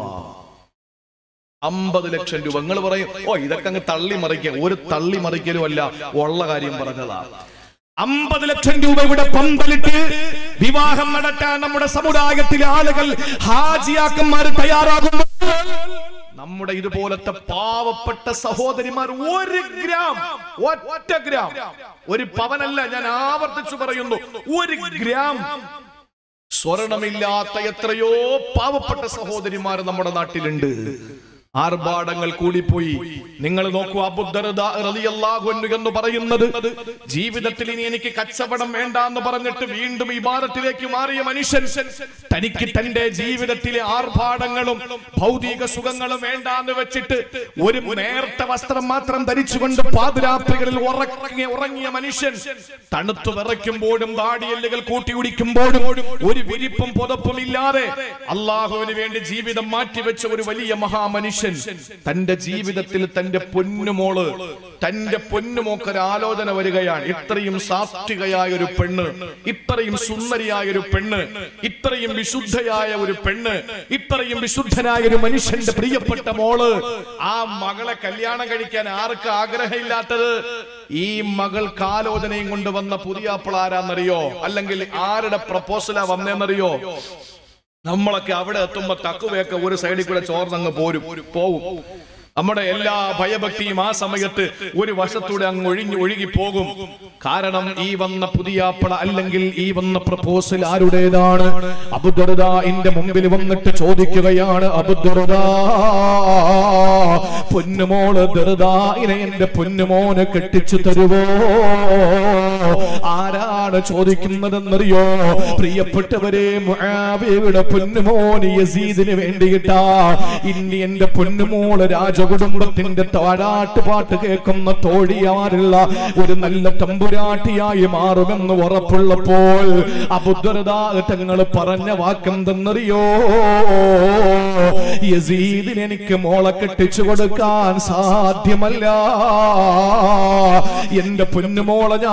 50 ലക്ഷം രൂപ. നിങ്ങൾ പറയും, ഓ ഇതൊക്കെ അങ്ങ് തള്ളി മറിക്കുക. ഒരു തള്ളി മറിക്കലും അല്ല, ഉള്ള കാര്യം പറഞ്ഞതാ. 50 ലക്ഷം രൂപ ഇവിടെ പന്തലിട്ട് വിവാഹം നടത്താൻ നമ്മുടെ സമുദായത്തിലെ ആളുകൾ, ഹാജിയാക്കന്മാർ തയ്യാറാകുമ്പോൾ നമ്മുടെ ഇതുപോലത്തെ പാവപ്പെട്ട സഹോദരിമാർ 1 ഗ്രാം, 1 ഗ്രാം, 1 പവനല്ല, ഞാൻ ആവർത്തിച്ചു പറയുന്നു, 1 ഗ്രാം സ്വർണമില്ലാത്ത എത്രയോ പാവപ്പെട്ട സഹോദരിമാർ നമ്മുടെ നാട്ടിലുണ്ട്. ആർഭാടങ്ങൾ കൂടിപ്പോയി. നിങ്ങൾ നോക്കൂ, അബൂദർദാ റളിയല്ലാഹു അൻഹു എന്ന് പറയുന്നത്, ജീവിതത്തിൽ ഇനി എനിക്ക് കച്ചവടം വേണ്ട എന്ന് പറഞ്ഞിട്ട് വീണ്ടും ഇബാദത്തിലേക്ക് മാറിയ മനുഷ്യൻ, തനിക്ക് തന്റെ ജീവിതത്തിലെ ആർഭാടങ്ങളും ഭൗതിക സുഖങ്ങളും വേണ്ട എന്ന് വെച്ചിട്ട് ഒരു നേർത്ത വസ്ത്രം മാത്രം ധരിച്ചുകൊണ്ട് പാതിരാത്രികളിൽ ഉറങ്ങിയ മനുഷ്യൻ, തണുത്തു വിറയ്ക്കുമ്പോഴും താടിയെല്ലുകൾ കൂട്ടിയുടിക്കുമ്പോഴും ഒരു വിരിപ്പും പുതപ്പും ഇല്ലാതെ അള്ളാഹുവിന് വേണ്ടി ജീവിതം മാറ്റിവെച്ച ഒരു വലിയ മഹാമനുഷ്യൻ തന്റെ ജീവിതത്തിൽ തന്റെ പൊന്നുമോക്കൊരു ആലോചന വരികയാണ്. ഇത്രയും സാത്വികയായ ഒരു പെണ്ണ്, ഇത്രയും സുന്ദരിയായ ഒരു പെണ്ണ്, ഇത്രയും വിശുദ്ധയായ ഒരു പെണ്ണ്, ഇത്രയും വിശുദ്ധനായ ഒരു മനുഷ്യന്റെ പ്രിയപ്പെട്ട മോള്, ആ മകളെ കല്യാണം കഴിക്കാൻ ആർക്ക് ആഗ്രഹമില്ലാത്തത്? ഈ മകൾക്ക് ആലോചനയും കൊണ്ടുവന്ന പുതിയാപ്പിള ആരാന്നറിയോ? അല്ലെങ്കിൽ ആരുടെ പ്രപ്പോസലാ വന്നേന്നറിയോ? നമ്മളൊക്കെ അവിടെ എത്തുമ്പോ തക്കുവയൊക്കെ ഒരു സൈഡിൽ കൂടെ ചോർന്നങ്ങ് പോവും. നമ്മുടെ എല്ലാ ഭയഭക്തിയും ആ സമയത്ത് ഒരു വശത്തൂടെ അങ്ങ് ഒഴുകി പോകും. കാരണം ഈ വന്ന പുതിയാപ്പള അല്ലെങ്കിൽ ഈ വന്ന പ്രപ്പോസൽ ആരുടേതാണ്? അബൂദർദാഇന്റെ മുമ്പിൽ വന്നിട്ട് ചോദിക്കുകയാണ്, അബൂദർദാ, പൊന്നുമോള് ദർദാഇനെ എന്റെ പൊന്നുമോനെ കെട്ടിച്ചു തരുവോ? ആരാണ് ചോദിക്കുന്നതെന്നറിയോ? പ്രിയപ്പെട്ടവരെ, മുആവിയയുടെ പൊന്നുമോന് യസീദിന് വേണ്ടിയിട്ടാ. ഇനി എന്റെ പൊന്നുമോള് കുടുംബത്തിന്റെ താരാട്ട് പാട്ട് കേൾക്കുന്ന തോഴിയാറുള്ള ഒരു നല്ല തമ്പുരാട്ടിയായി മാറുമെന്ന് ഉറപ്പുള്ളപ്പോൾ അബൂദർദാ തങ്ങൾ പറഞ്ഞ വാക്കെന്തെന്നറിയോ? യസീദിന് എനിക്ക് മോളെ കെട്ടിച്ചു കൊടുക്കാൻ സാധ്യമല്ല. എന്റെ പൊന്നുമോളെ ഞാൻ കൊട്ട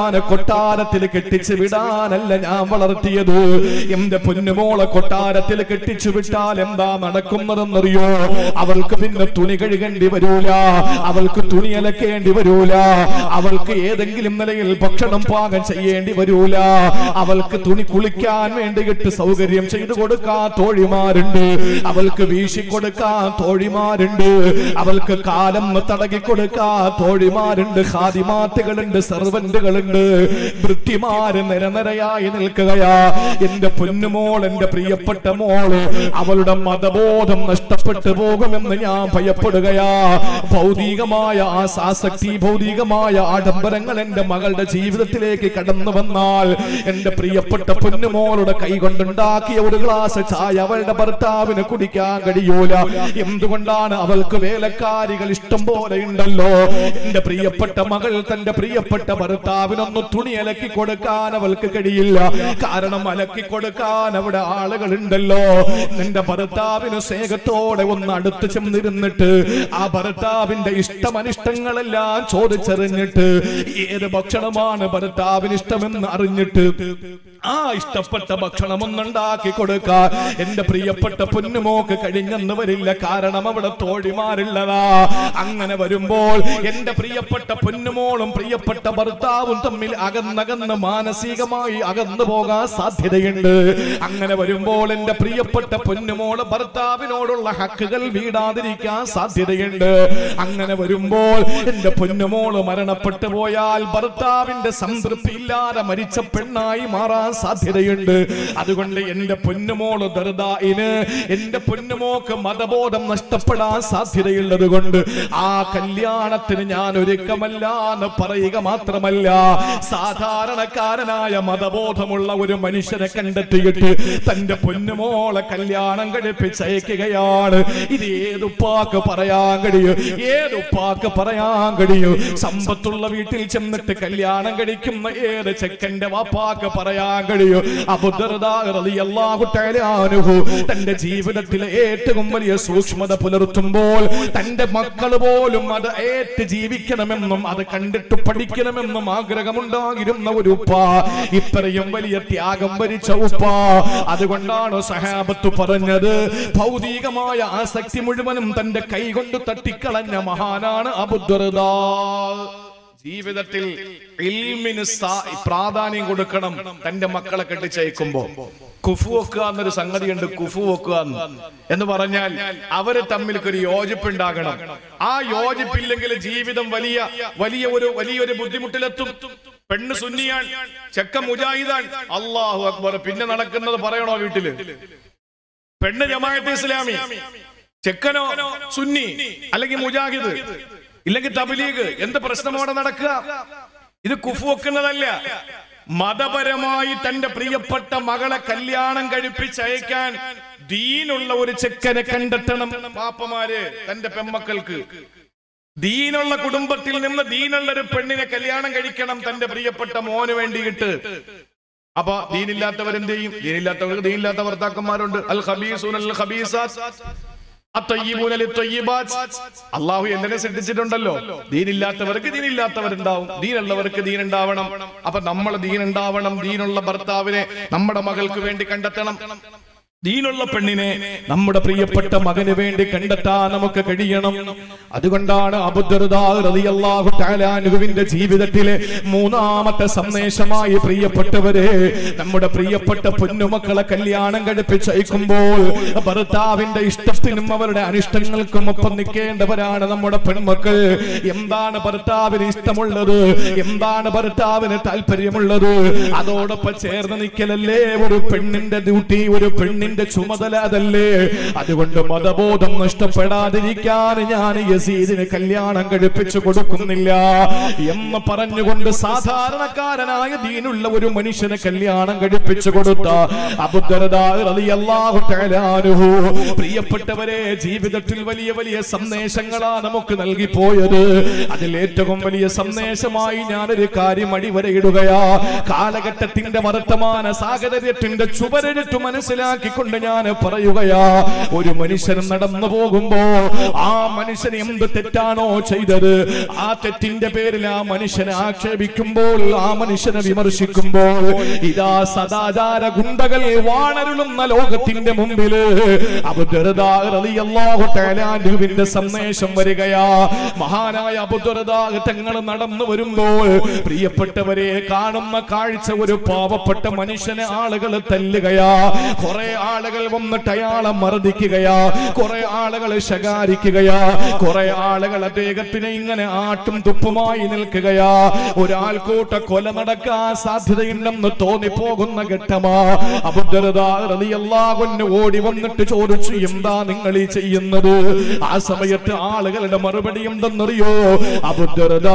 കൊട്ടാരത്തിൽ കെട്ടിച്ചു വിടാനല്ല ഞാൻ വളർത്തിയത്. എന്റെ പൊന്നുമോളെ കൊട്ടാരത്തിൽ കെട്ടിച്ചു വിട്ടാൽ എന്താ നടക്കുന്നതെന്നറിയോ? അവൾക്ക് പിന്നെ തുണി കഴുകേണ്ടി വരൂല, അവൾക്ക് തുണി അലക്കേണ്ടി വരൂല, അവൾക്ക് ഏതെങ്കിലും നിലയിൽ ഭക്ഷണം പാകം ചെയ്യേണ്ടി വരൂല, അവൾക്ക് തുണി കുളിക്കാൻ വേണ്ടിയിട്ട് സൗകര്യം ചെയ്തു കൊടുക്കാൻ തോഴിമാരുണ്ട്, അവൾക്ക് വീശി കൊടുക്കാൻ തോഴിമാരുണ്ട്, അവൾക്ക് കാലം തടകി കൊടുക്കാൻ തോഴിമാരുണ്ട്, ഖാദിമാത്തുകളുണ്ട്, സെർവന്റുകളുണ്ട്, വൃത്തിമാര് നിരനിരയായി നിൽക്കുകയാ. എന്റെ പൊന്നുമോൾ, എന്റെ പ്രിയപ്പെട്ട മോള്, അവളുടെ മതബോധം നഷ്ടപ്പെട്ടു പോകുമെന്ന് ഞാൻ ഭയപ്പെടുകയാ. ഭൗതികമായ ആസക്തി, ഭൗതികമായ ആഡംബരങ്ങൾ എന്റെ മകളുടെ ജീവിതത്തിലേക്ക് കടന്നു വന്നാൽ എന്റെ പ്രിയപ്പെട്ട പൊന്നുമോളുടെ കൈ കൊണ്ടുണ്ടാക്കിയ ഒരു ഗ്ലാസ് ചായ അവളുടെ ഭർത്താവിന് കുടിക്കാൻ കഴിയൂല. എന്തുകൊണ്ടാണ്? അവൾക്ക് വേലക്കാരികൾ ഇഷ്ടം പോലെ ഉണ്ടല്ലോ. എന്റെ പ്രിയപ്പെട്ട മകൾ തന്റെ പ്രിയപ്പെട്ട ഭർത്താവിനൊന്ന് തുണി അലക്കി കൊടുക്കാൻ അവൾക്ക് കഴിയില്ല. കാരണം അലക്കി കൊടുക്കാൻ അവിടെ ആളുകളുണ്ടല്ലോ. നിന്റെ ഭർത്താവിന് സ്നേഹത്തോടെ ഒന്ന് അടുത്ത് ചെന്നിരുന്നിട്ട് ആ ഭർത്താവിന്റെ ഇഷ്ടമനിഷ്ടങ്ങളെല്ലാം ചോദിച്ചറിഞ്ഞിട്ട് ഏത് ഭക്ഷണമാണ് ഭർത്താവിന് ഇഷ്ടമെന്ന് അറിഞ്ഞിട്ട് ആ ഇഷ്ടപ്പെട്ട ഭക്ഷണം ഒന്നുണ്ടാക്കി കൊടുക്കാൻ എന്റെ പ്രിയപ്പെട്ട പൊന്നുമോക്ക് കഴിഞ്ഞെന്ന് വരില്ല. കാരണം അവിടെ തോഴിമാരുള്ളതാ. അങ്ങനെ വരുമ്പോൾ എന്റെ പ്രിയപ്പെട്ട പൊന്നുമോളും പ്രിയപ്പെട്ട ഭർത്താവും തമ്മിൽ അകന്നകന്ന് മാനസികമായി അകന്നു പോകാൻ സാധ്യതയുണ്ട്. അങ്ങനെ വരുമ്പോൾ എന്റെ പ്രിയപ്പെട്ട പൊന്നുമോള് ഭർത്താവിനോടുള്ള ഹക്കുകൾ വീടാതിരിക്കാൻ സാധ്യതയുണ്ട്. അങ്ങനെ വരുമ്പോൾ എന്റെ പൊന്നുമോള് മരണപ്പെട്ടു പോയാൽ ഭർത്താവിന്റെ സംതൃപ്തി ഇല്ലാതെ മരിച്ച പെണ്ണായി മാറാൻ സാധ്യതയുണ്ട്. അതുകൊണ്ട് എന്റെ പൊന്നുമോള് ദർദായിന്, എന്റെ പൊന്നുമോക്ക് മതബോധം നഷ്ടപ്പെടാൻ സാധ്യതയുള്ളത് കൊണ്ട് ആ കല്യാണത്തിന് ഞാൻ ഒരുക്കമല്ല എന്ന് പറയുക മാത്രമല്ല, സാധാരണക്കാരനായ മതബോധമുള്ള ഒരു മനുഷ്യനെ കണ്ടെത്തിയിട്ട് തന്റെ പൊന്നുമോളെ കല്യാണം കഴിപ്പിച്ചയക്കുകയാണ്. ഇത് ഏതുപ്പാക്ക് പറയാൻ കഴിയും? ഏതുപ്പാക്ക് പറയാൻ കഴിയും? സമ്പത്തുള്ള വീട്ടിൽ ചെന്നിട്ട് കല്യാണം കഴിക്കുന്ന ഏത് ചെക്കന്റെ വാപ്പാക്ക് പറയാൻ കഴിയും? അബൂ ദർദാ റളിയല്ലാഹു തആല അൻഹു തന്റെ ജീവിതത്തിലെ ഏറ്റവും വലിയ സൂക്ഷ്മത പുലർത്തുമ്പോൾ തന്റെ മക്കൾ പോലും അത് ഏറ്റ് ജീവിക്കണമെന്നും അത് കണ്ടിട്ട് പഠിക്കണമെന്നും ആഗ്രഹമുണ്ടായിരുന്ന ഒരു ഉപ്പ, ഇത്രയും വലിയ ത്യാഗം വരിച്ച ഉപ്പ. അതുകൊണ്ടാണ് സഹാബത്ത് പറഞ്ഞത്, ഭൗതികമായ ആസക്തി മുഴുവനും തന്റെ കൈ കൊണ്ട് തട്ടിക്കളഞ്ഞ മഹാനാണ് അബൂ ദർദാ. ജീവിതത്തിൽ ഇൽമിന് പ്രാധാന്യം കൊടുക്കണം. തന്റെ മക്കളെ കെട്ടിച്ചയക്കുമ്പോ കുഫു വെക്കുക എന്നൊരു സംഗതിയുണ്ട്. കുഫു വെക്കുക എന്ന് പറഞ്ഞാൽ അവര് തമ്മിൽ ഒരു യോജിപ്പുണ്ടാകണം. ആ യോജിപ്പില്ലെങ്കിൽ ജീവിതം വലിയൊരു ബുദ്ധിമുട്ടിലെത്തും. പെണ്ണ് സുന്നിയാൻ, ചെക്ക മുജാഹിദാൻ, അല്ലാഹു അക്ബർ. പിന്നെ നടക്കുന്നത് പറയണോ? വീട്ടില് പെണ്ണ് ജമാഅത്തെ ഇസ്ലാമി, ചെക്കനോ സുന്നി, അല്ലെങ്കിൽ മുജാഹിദ്, ഇല്ലെങ്കിൽ തബ്ലീഗ്. എന്ത് പ്രശ്നമോടെ നടക്കുക? ഇത് കുഫു വെക്കുന്നതല്ല. മതപരമായി തന്റെ പ്രിയപ്പെട്ട മകളെ കല്യാണം കഴിപ്പിച്ചയക്കാൻ ദീനുള്ള ഒരു ചെക്കനെ കണ്ടെത്തണം പാപ്പമാര്. തന്റെ പെമ്മക്കൾക്ക് ദീനുള്ള കുടുംബത്തിൽ നിന്ന് ദീനുള്ള ഒരു പെണ്ണിനെ കല്യാണം കഴിക്കണം തന്റെ പ്രിയപ്പെട്ട മോന് വേണ്ടിയിട്ട്. അപ്പൊ ദീനില്ലാത്തവരെന്ത് ചെയ്യും? ദീനില്ലാത്തവർക്ക് ദീനില്ലാത്ത ഭർത്താക്കന്മാരുണ്ട്. അൽ ഖബീസൂന അൽ ഖബീസാത്ത് അത്തയ്യിബൂന ലിത്തയ്യിബാത്ത്. അല്ലാഹു എന്നെ സൃഷ്ടിച്ചിട്ടുണ്ടല്ലോ. ദീനില്ലാത്തവർക്ക് ദീനില്ലാത്തവരുണ്ടാവും, ദീനുള്ളവർക്ക് ദീൻ ഉണ്ടാവണം. അപ്പൊ നമ്മൾ ദീൻ ഉണ്ടാവണം. ദീനുള്ള ഭർത്താവിനെ നമ്മുടെ മകൾക്ക് വേണ്ടി കണ്ടെത്തണം. ദീനുള്ള പെണ്ണിനെ നമ്മുടെ പ്രിയപ്പെട്ട മകന് വേണ്ടി കണ്ടെത്താൻ നമുക്ക് കഴിയണം. അതുകൊണ്ടാണ് അബൂ ദർദാ റളിയല്ലാഹു തആല അൻഹുവിന്റെ ജീവിതത്തിലെ മൂന്നാമത്തെ സന്ദേശമായി, പ്രിയപ്പെട്ടവരെ, നമ്മുടെ പ്രിയപ്പെട്ട പൊന്നുമക്കളെ കല്യാണം കഴിപ്പിച്ചയക്കുമ്പോൾ ഭർത്താവിന്റെ ഇഷ്ടത്തിനും അവരുടെ അനിഷ്ടങ്ങൾക്കും ഒപ്പം നിൽക്കേണ്ടവരാണ് നമ്മുടെ പെൺമക്കൾ. എന്താണ് ഭർത്താവിന് ഇഷ്ടമുള്ളത്? എന്താണ് ഭർത്താവിന് താല്പര്യമുള്ളത്? അതോടൊപ്പം ചേർന്ന് നിൽക്കലല്ലേ ഒരു പെണ്ണിന്റെ ഡ്യൂട്ടി, ഒരു പെണ്ണിന്റെ ചുമതല അതല്ലേ? അതുകൊണ്ട് മതബോധം നഷ്ടപ്പെടാതിരിക്കാൻ ഞാൻ യസീദിന് കല്യാണം കഴിപ്പിച്ചു കൊടുക്കുന്നില്ല എന്ന് പറഞ്ഞുകൊണ്ട് സാധാരണക്കാരനായ ദീനുള്ള ഒരു മനുഷ്യനെ കല്യാണം കഴിപ്പിച്ചു കൊടുത്ത അബൂ ദർദാ റളിയല്ലാഹു തആല അൻഹു, പ്രിയപ്പെട്ടവരെ, ജീവിതത്തിൽ വലിയ വലിയ സന്ദേശങ്ങളാണ് നമുക്ക് നൽകിപ്പോയത്. അതിൽ ഏറ്റവും വലിയ സന്ദേശമായി ഞാനൊരു കാര്യം അടിവരയിടുകയാ. കാലഘട്ടത്തിന്റെ വർത്തമാന സാഹചര്യത്തിന്റെ ചുവരെഴുത്ത് മനസ്സിലാക്കി ചൂണ്ടിക്കൊണ്ട് ഞാൻ പറയുകയാ, ഒരു മനുഷ്യൻ നടന്നു പോകുമ്പോ ആ മനുഷ്യൻ എന്ത് തെറ്റാണോ ചെയ്തത്, ആ തെറ്റിന്റെ പേരിൽ ആ മനുഷ്യനെ ആക്ഷേപിക്കുമ്പോൾ, ആ മനുഷ്യനെ വിമർശിക്കുമ്പോൾ, ഇതാ സദാചാര ഗുണ്ടകൾ വാണരുളുന്ന ലോകത്തിന്റെ മുമ്പില് അബൂ ദർദാ റളിയല്ലാഹു തആല അൻഹുവിന്റെ സന്ദേശം വരികയാ. മഹാനായ അബൂ ദർദാ തങ്ങൾ നടന്നു വരുമ്പോൾ പ്രിയപ്പെട്ടവരെ കാണുന്ന കാഴ്ച, ഒരു പാവപ്പെട്ട മനുഷ്യനെ ആളുകൾ തല്ലുകയാ, കുറെ ആളുകൾ വന്നിട്ട് അയാളെ മർദ്ദിക്കുകയാ, കുറെ ആളുകൾ ശകാരിക്കുകയാ, കുറെ ആളുകൾ അദ്ദേഹത്തിനെ ഇങ്ങനെ ആട്ടും തുപ്പുമായി നിൽക്കുകയാ. ഒരാൾക്കൂട്ട കൊല നടക്കാൻ സാധ്യതയുണ്ടെന്ന് തോന്നിപ്പോകുന്ന ഘട്ടമാ. അബൂ ദർദാ റളിയല്ലാഹു അൻഹു ഓടി വന്നിട്ട് ചോദിച്ചു, എന്താ നിങ്ങൾ ഈ ചെയ്യുന്നത്? ആ സമയത്ത് ആളുകളുടെ മറുപടി എന്തെന്നറിയോ? അബൂ ദർദാ,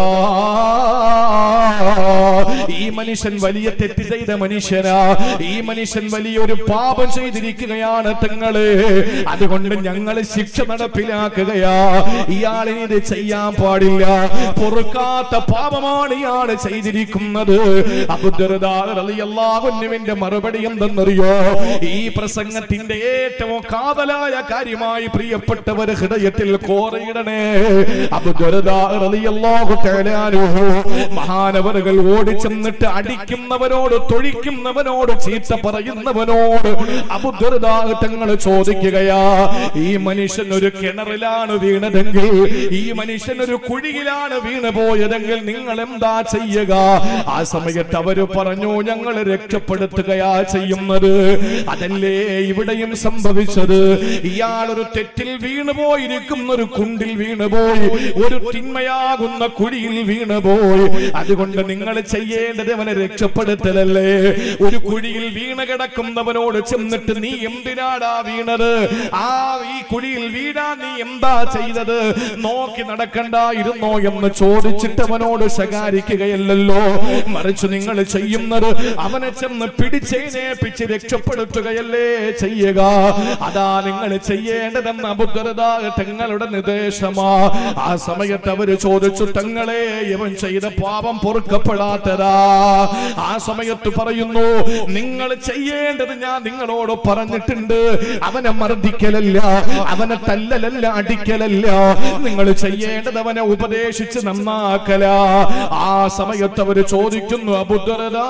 ഈ മനുഷ്യൻ വലിയ തെറ്റ് ചെയ്ത മനുഷ്യനാ, ഈ മനുഷ്യൻ വലിയൊരു പാപം ചെയ്തിരിക്കുകയാണ് തങ്ങളെ, അതുകൊണ്ട് ഞങ്ങൾ ശിക്ഷ നടപ്പിലാക്കുകയാ. ഇയാളിന് ഇത് ചെയ്യാൻ പാടില്ല, പൊറുക്കാത്ത പാപമാണ് ഇയാൾ ചെയ്തിരിക്കുന്നത്. അബൂ ദർദാ റളിയല്ലാഹു അൻഹുവിന്റെ മറുപടി എന്തെന്നറിയോ? ഈ പ്രസംഗത്തിന്റെ ഏറ്റവും കാതലായ കാര്യമായി പ്രിയപ്പെട്ടവർ ഹൃദയത്തിൽ കോറിയിടണേ. അബൂ ദർദാ റളിയല്ലാഹു തആല അൻഹു മഹാനവറുകൾ ഓടിച്ചെന്നിട്ട് അടിക്കുന്നവനോട്, തൊഴിക്കുന്നവനോട്, ചീത്ത പറയുന്നവനോട് അബൂ ദർദാ തങ്ങൾ ചോദിക്കുകയാ, ഈ മനുഷ്യൻ ഒരു കിണറിലാണ് വീണതെങ്കിൽ, ഈ മനുഷ്യൻ ഒരു കുഴിയിലാണ് വീണ് പോയതെങ്കിൽ നിങ്ങൾ എന്താ ചെയ്യുക? ആ സമയത്ത് അവര് പറഞ്ഞു, ഞങ്ങൾ രക്ഷപ്പെടുത്തുകയാ ചെയ്യുന്നത്. അതല്ലേ ഇവിടെയും സംഭവിച്ചത്. ഇയാൾ ഒരു തെറ്റിൽ വീണുപോയിരിക്കുന്ന ഒരു കുണ്ടിൽ വീണുപോയി, ഒരു തിന്മയാകുന്ന കുഴിയിൽ വീണുപോയി. അതുകൊണ്ട് നിങ്ങൾ ചെയ്യേണ്ടത് അവനെ രക്ഷപ്പെടുത്തലല്ലേ. ഒരു കുഴിയിൽ വീണ് കിടക്കുന്നവനോട് ചെന്നിട്ട് നീ എന്തിനാടാ വീണത്, ഈ കുഴിയിൽ വീഴാൻ നീ എന്താ ചെയ്തത്, നോക്കി നടക്കണ്ടായിരുന്നോ എന്ന് ചോദിച്ചിട്ട് അവനോട് ശകാരിക്കുകയല്ലോ, മറിച്ച് നിങ്ങൾ ചെയ്യുന്നത് അവനെ ചെന്ന് പിടിച്ചേനേപ്പിച്ച് രക്ഷപ്പെടുത്തുകയല്ലേ ചെയ്യുക. അതാ നിങ്ങൾ ചെയ്യേണ്ടതെന്ന് അബൂ ദർദാ തങ്ങളുടെ നിർദ്ദേശമാ. ആ സമയത്ത് അവര് ചോദിച്ചു, തങ്ങളെ ഇവൻ ചെയ്ത പാപം പൊറുക്കപ്പെടാത്തതാ. ആ സമയത്ത് പറയുന്നു, നിങ്ങൾ ചെയ്യേണ്ടത് ഞാൻ നിങ്ങളോട് പറഞ്ഞിട്ടുണ്ട്, അവനെ മർദ്ദിക്കലല്ല, അവനെ തല്ലലല്ല, അടിക്കലല്ല, നിങ്ങൾ ചെയ്യേണ്ടത് അവനെ ഉപദേശിച്ച് നന്നാക്കല. ആ സമയത്ത് അവര് ചോദിക്കുന്നു, അബൂ ദർദാ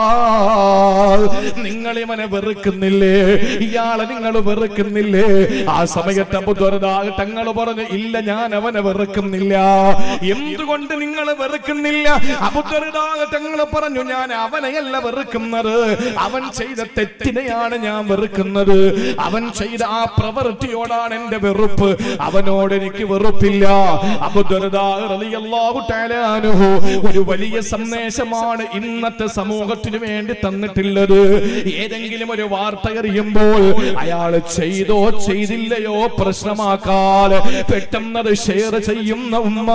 നിങ്ങൾ ഇവനെ വെറുക്കുന്നില്ലേ, ഇയാളെ നിങ്ങൾ വെറുക്കുന്നില്ലേ? ആ സമയത്ത് അബൂ ദർദാ തങ്ങൾ പറഞ്ഞു, ഇല്ല, ഞാൻ അവനെ വെറുക്കുന്നില്ല. എന്തുകൊണ്ട് നിങ്ങൾ വെറുക്കുന്നില്ല? അബൂ ദർദാ തങ്ങൾ പറഞ്ഞു, ഞാൻ അവനെയല്ല വെറുക്കുന്നത്, അവൻ ചെയ്ത തെറ്റിനെയാണ് ഞാൻ വെറുക്കുന്നത്, അവൻ ചെയ്ത ആ പ്രവൃത്തിയോടാണ് എന്റെ വെറുപ്പ്, അവനോട് എനിക്ക് വെറുപ്പില്ല. അബൂ ദർദാ റളിയല്ലാഹു തആല അൻഹു ഒരു വലിയ സന്ദേശമാണ് ഇന്നത്തെ സമൂഹത്തിന് വേണ്ടി തന്നിട്ടുള്ളത്. ഏതെങ്കിലും ഒരു വാർത്ത അറിയുമ്പോൾ അയാൾ ചെയ്തോ ചെയ്തില്ലയോ പ്രശ്നമാക്കാതെ പെട്ടെന്നത് ഷെയർ ചെയ്യുന്ന ഉമ്മ,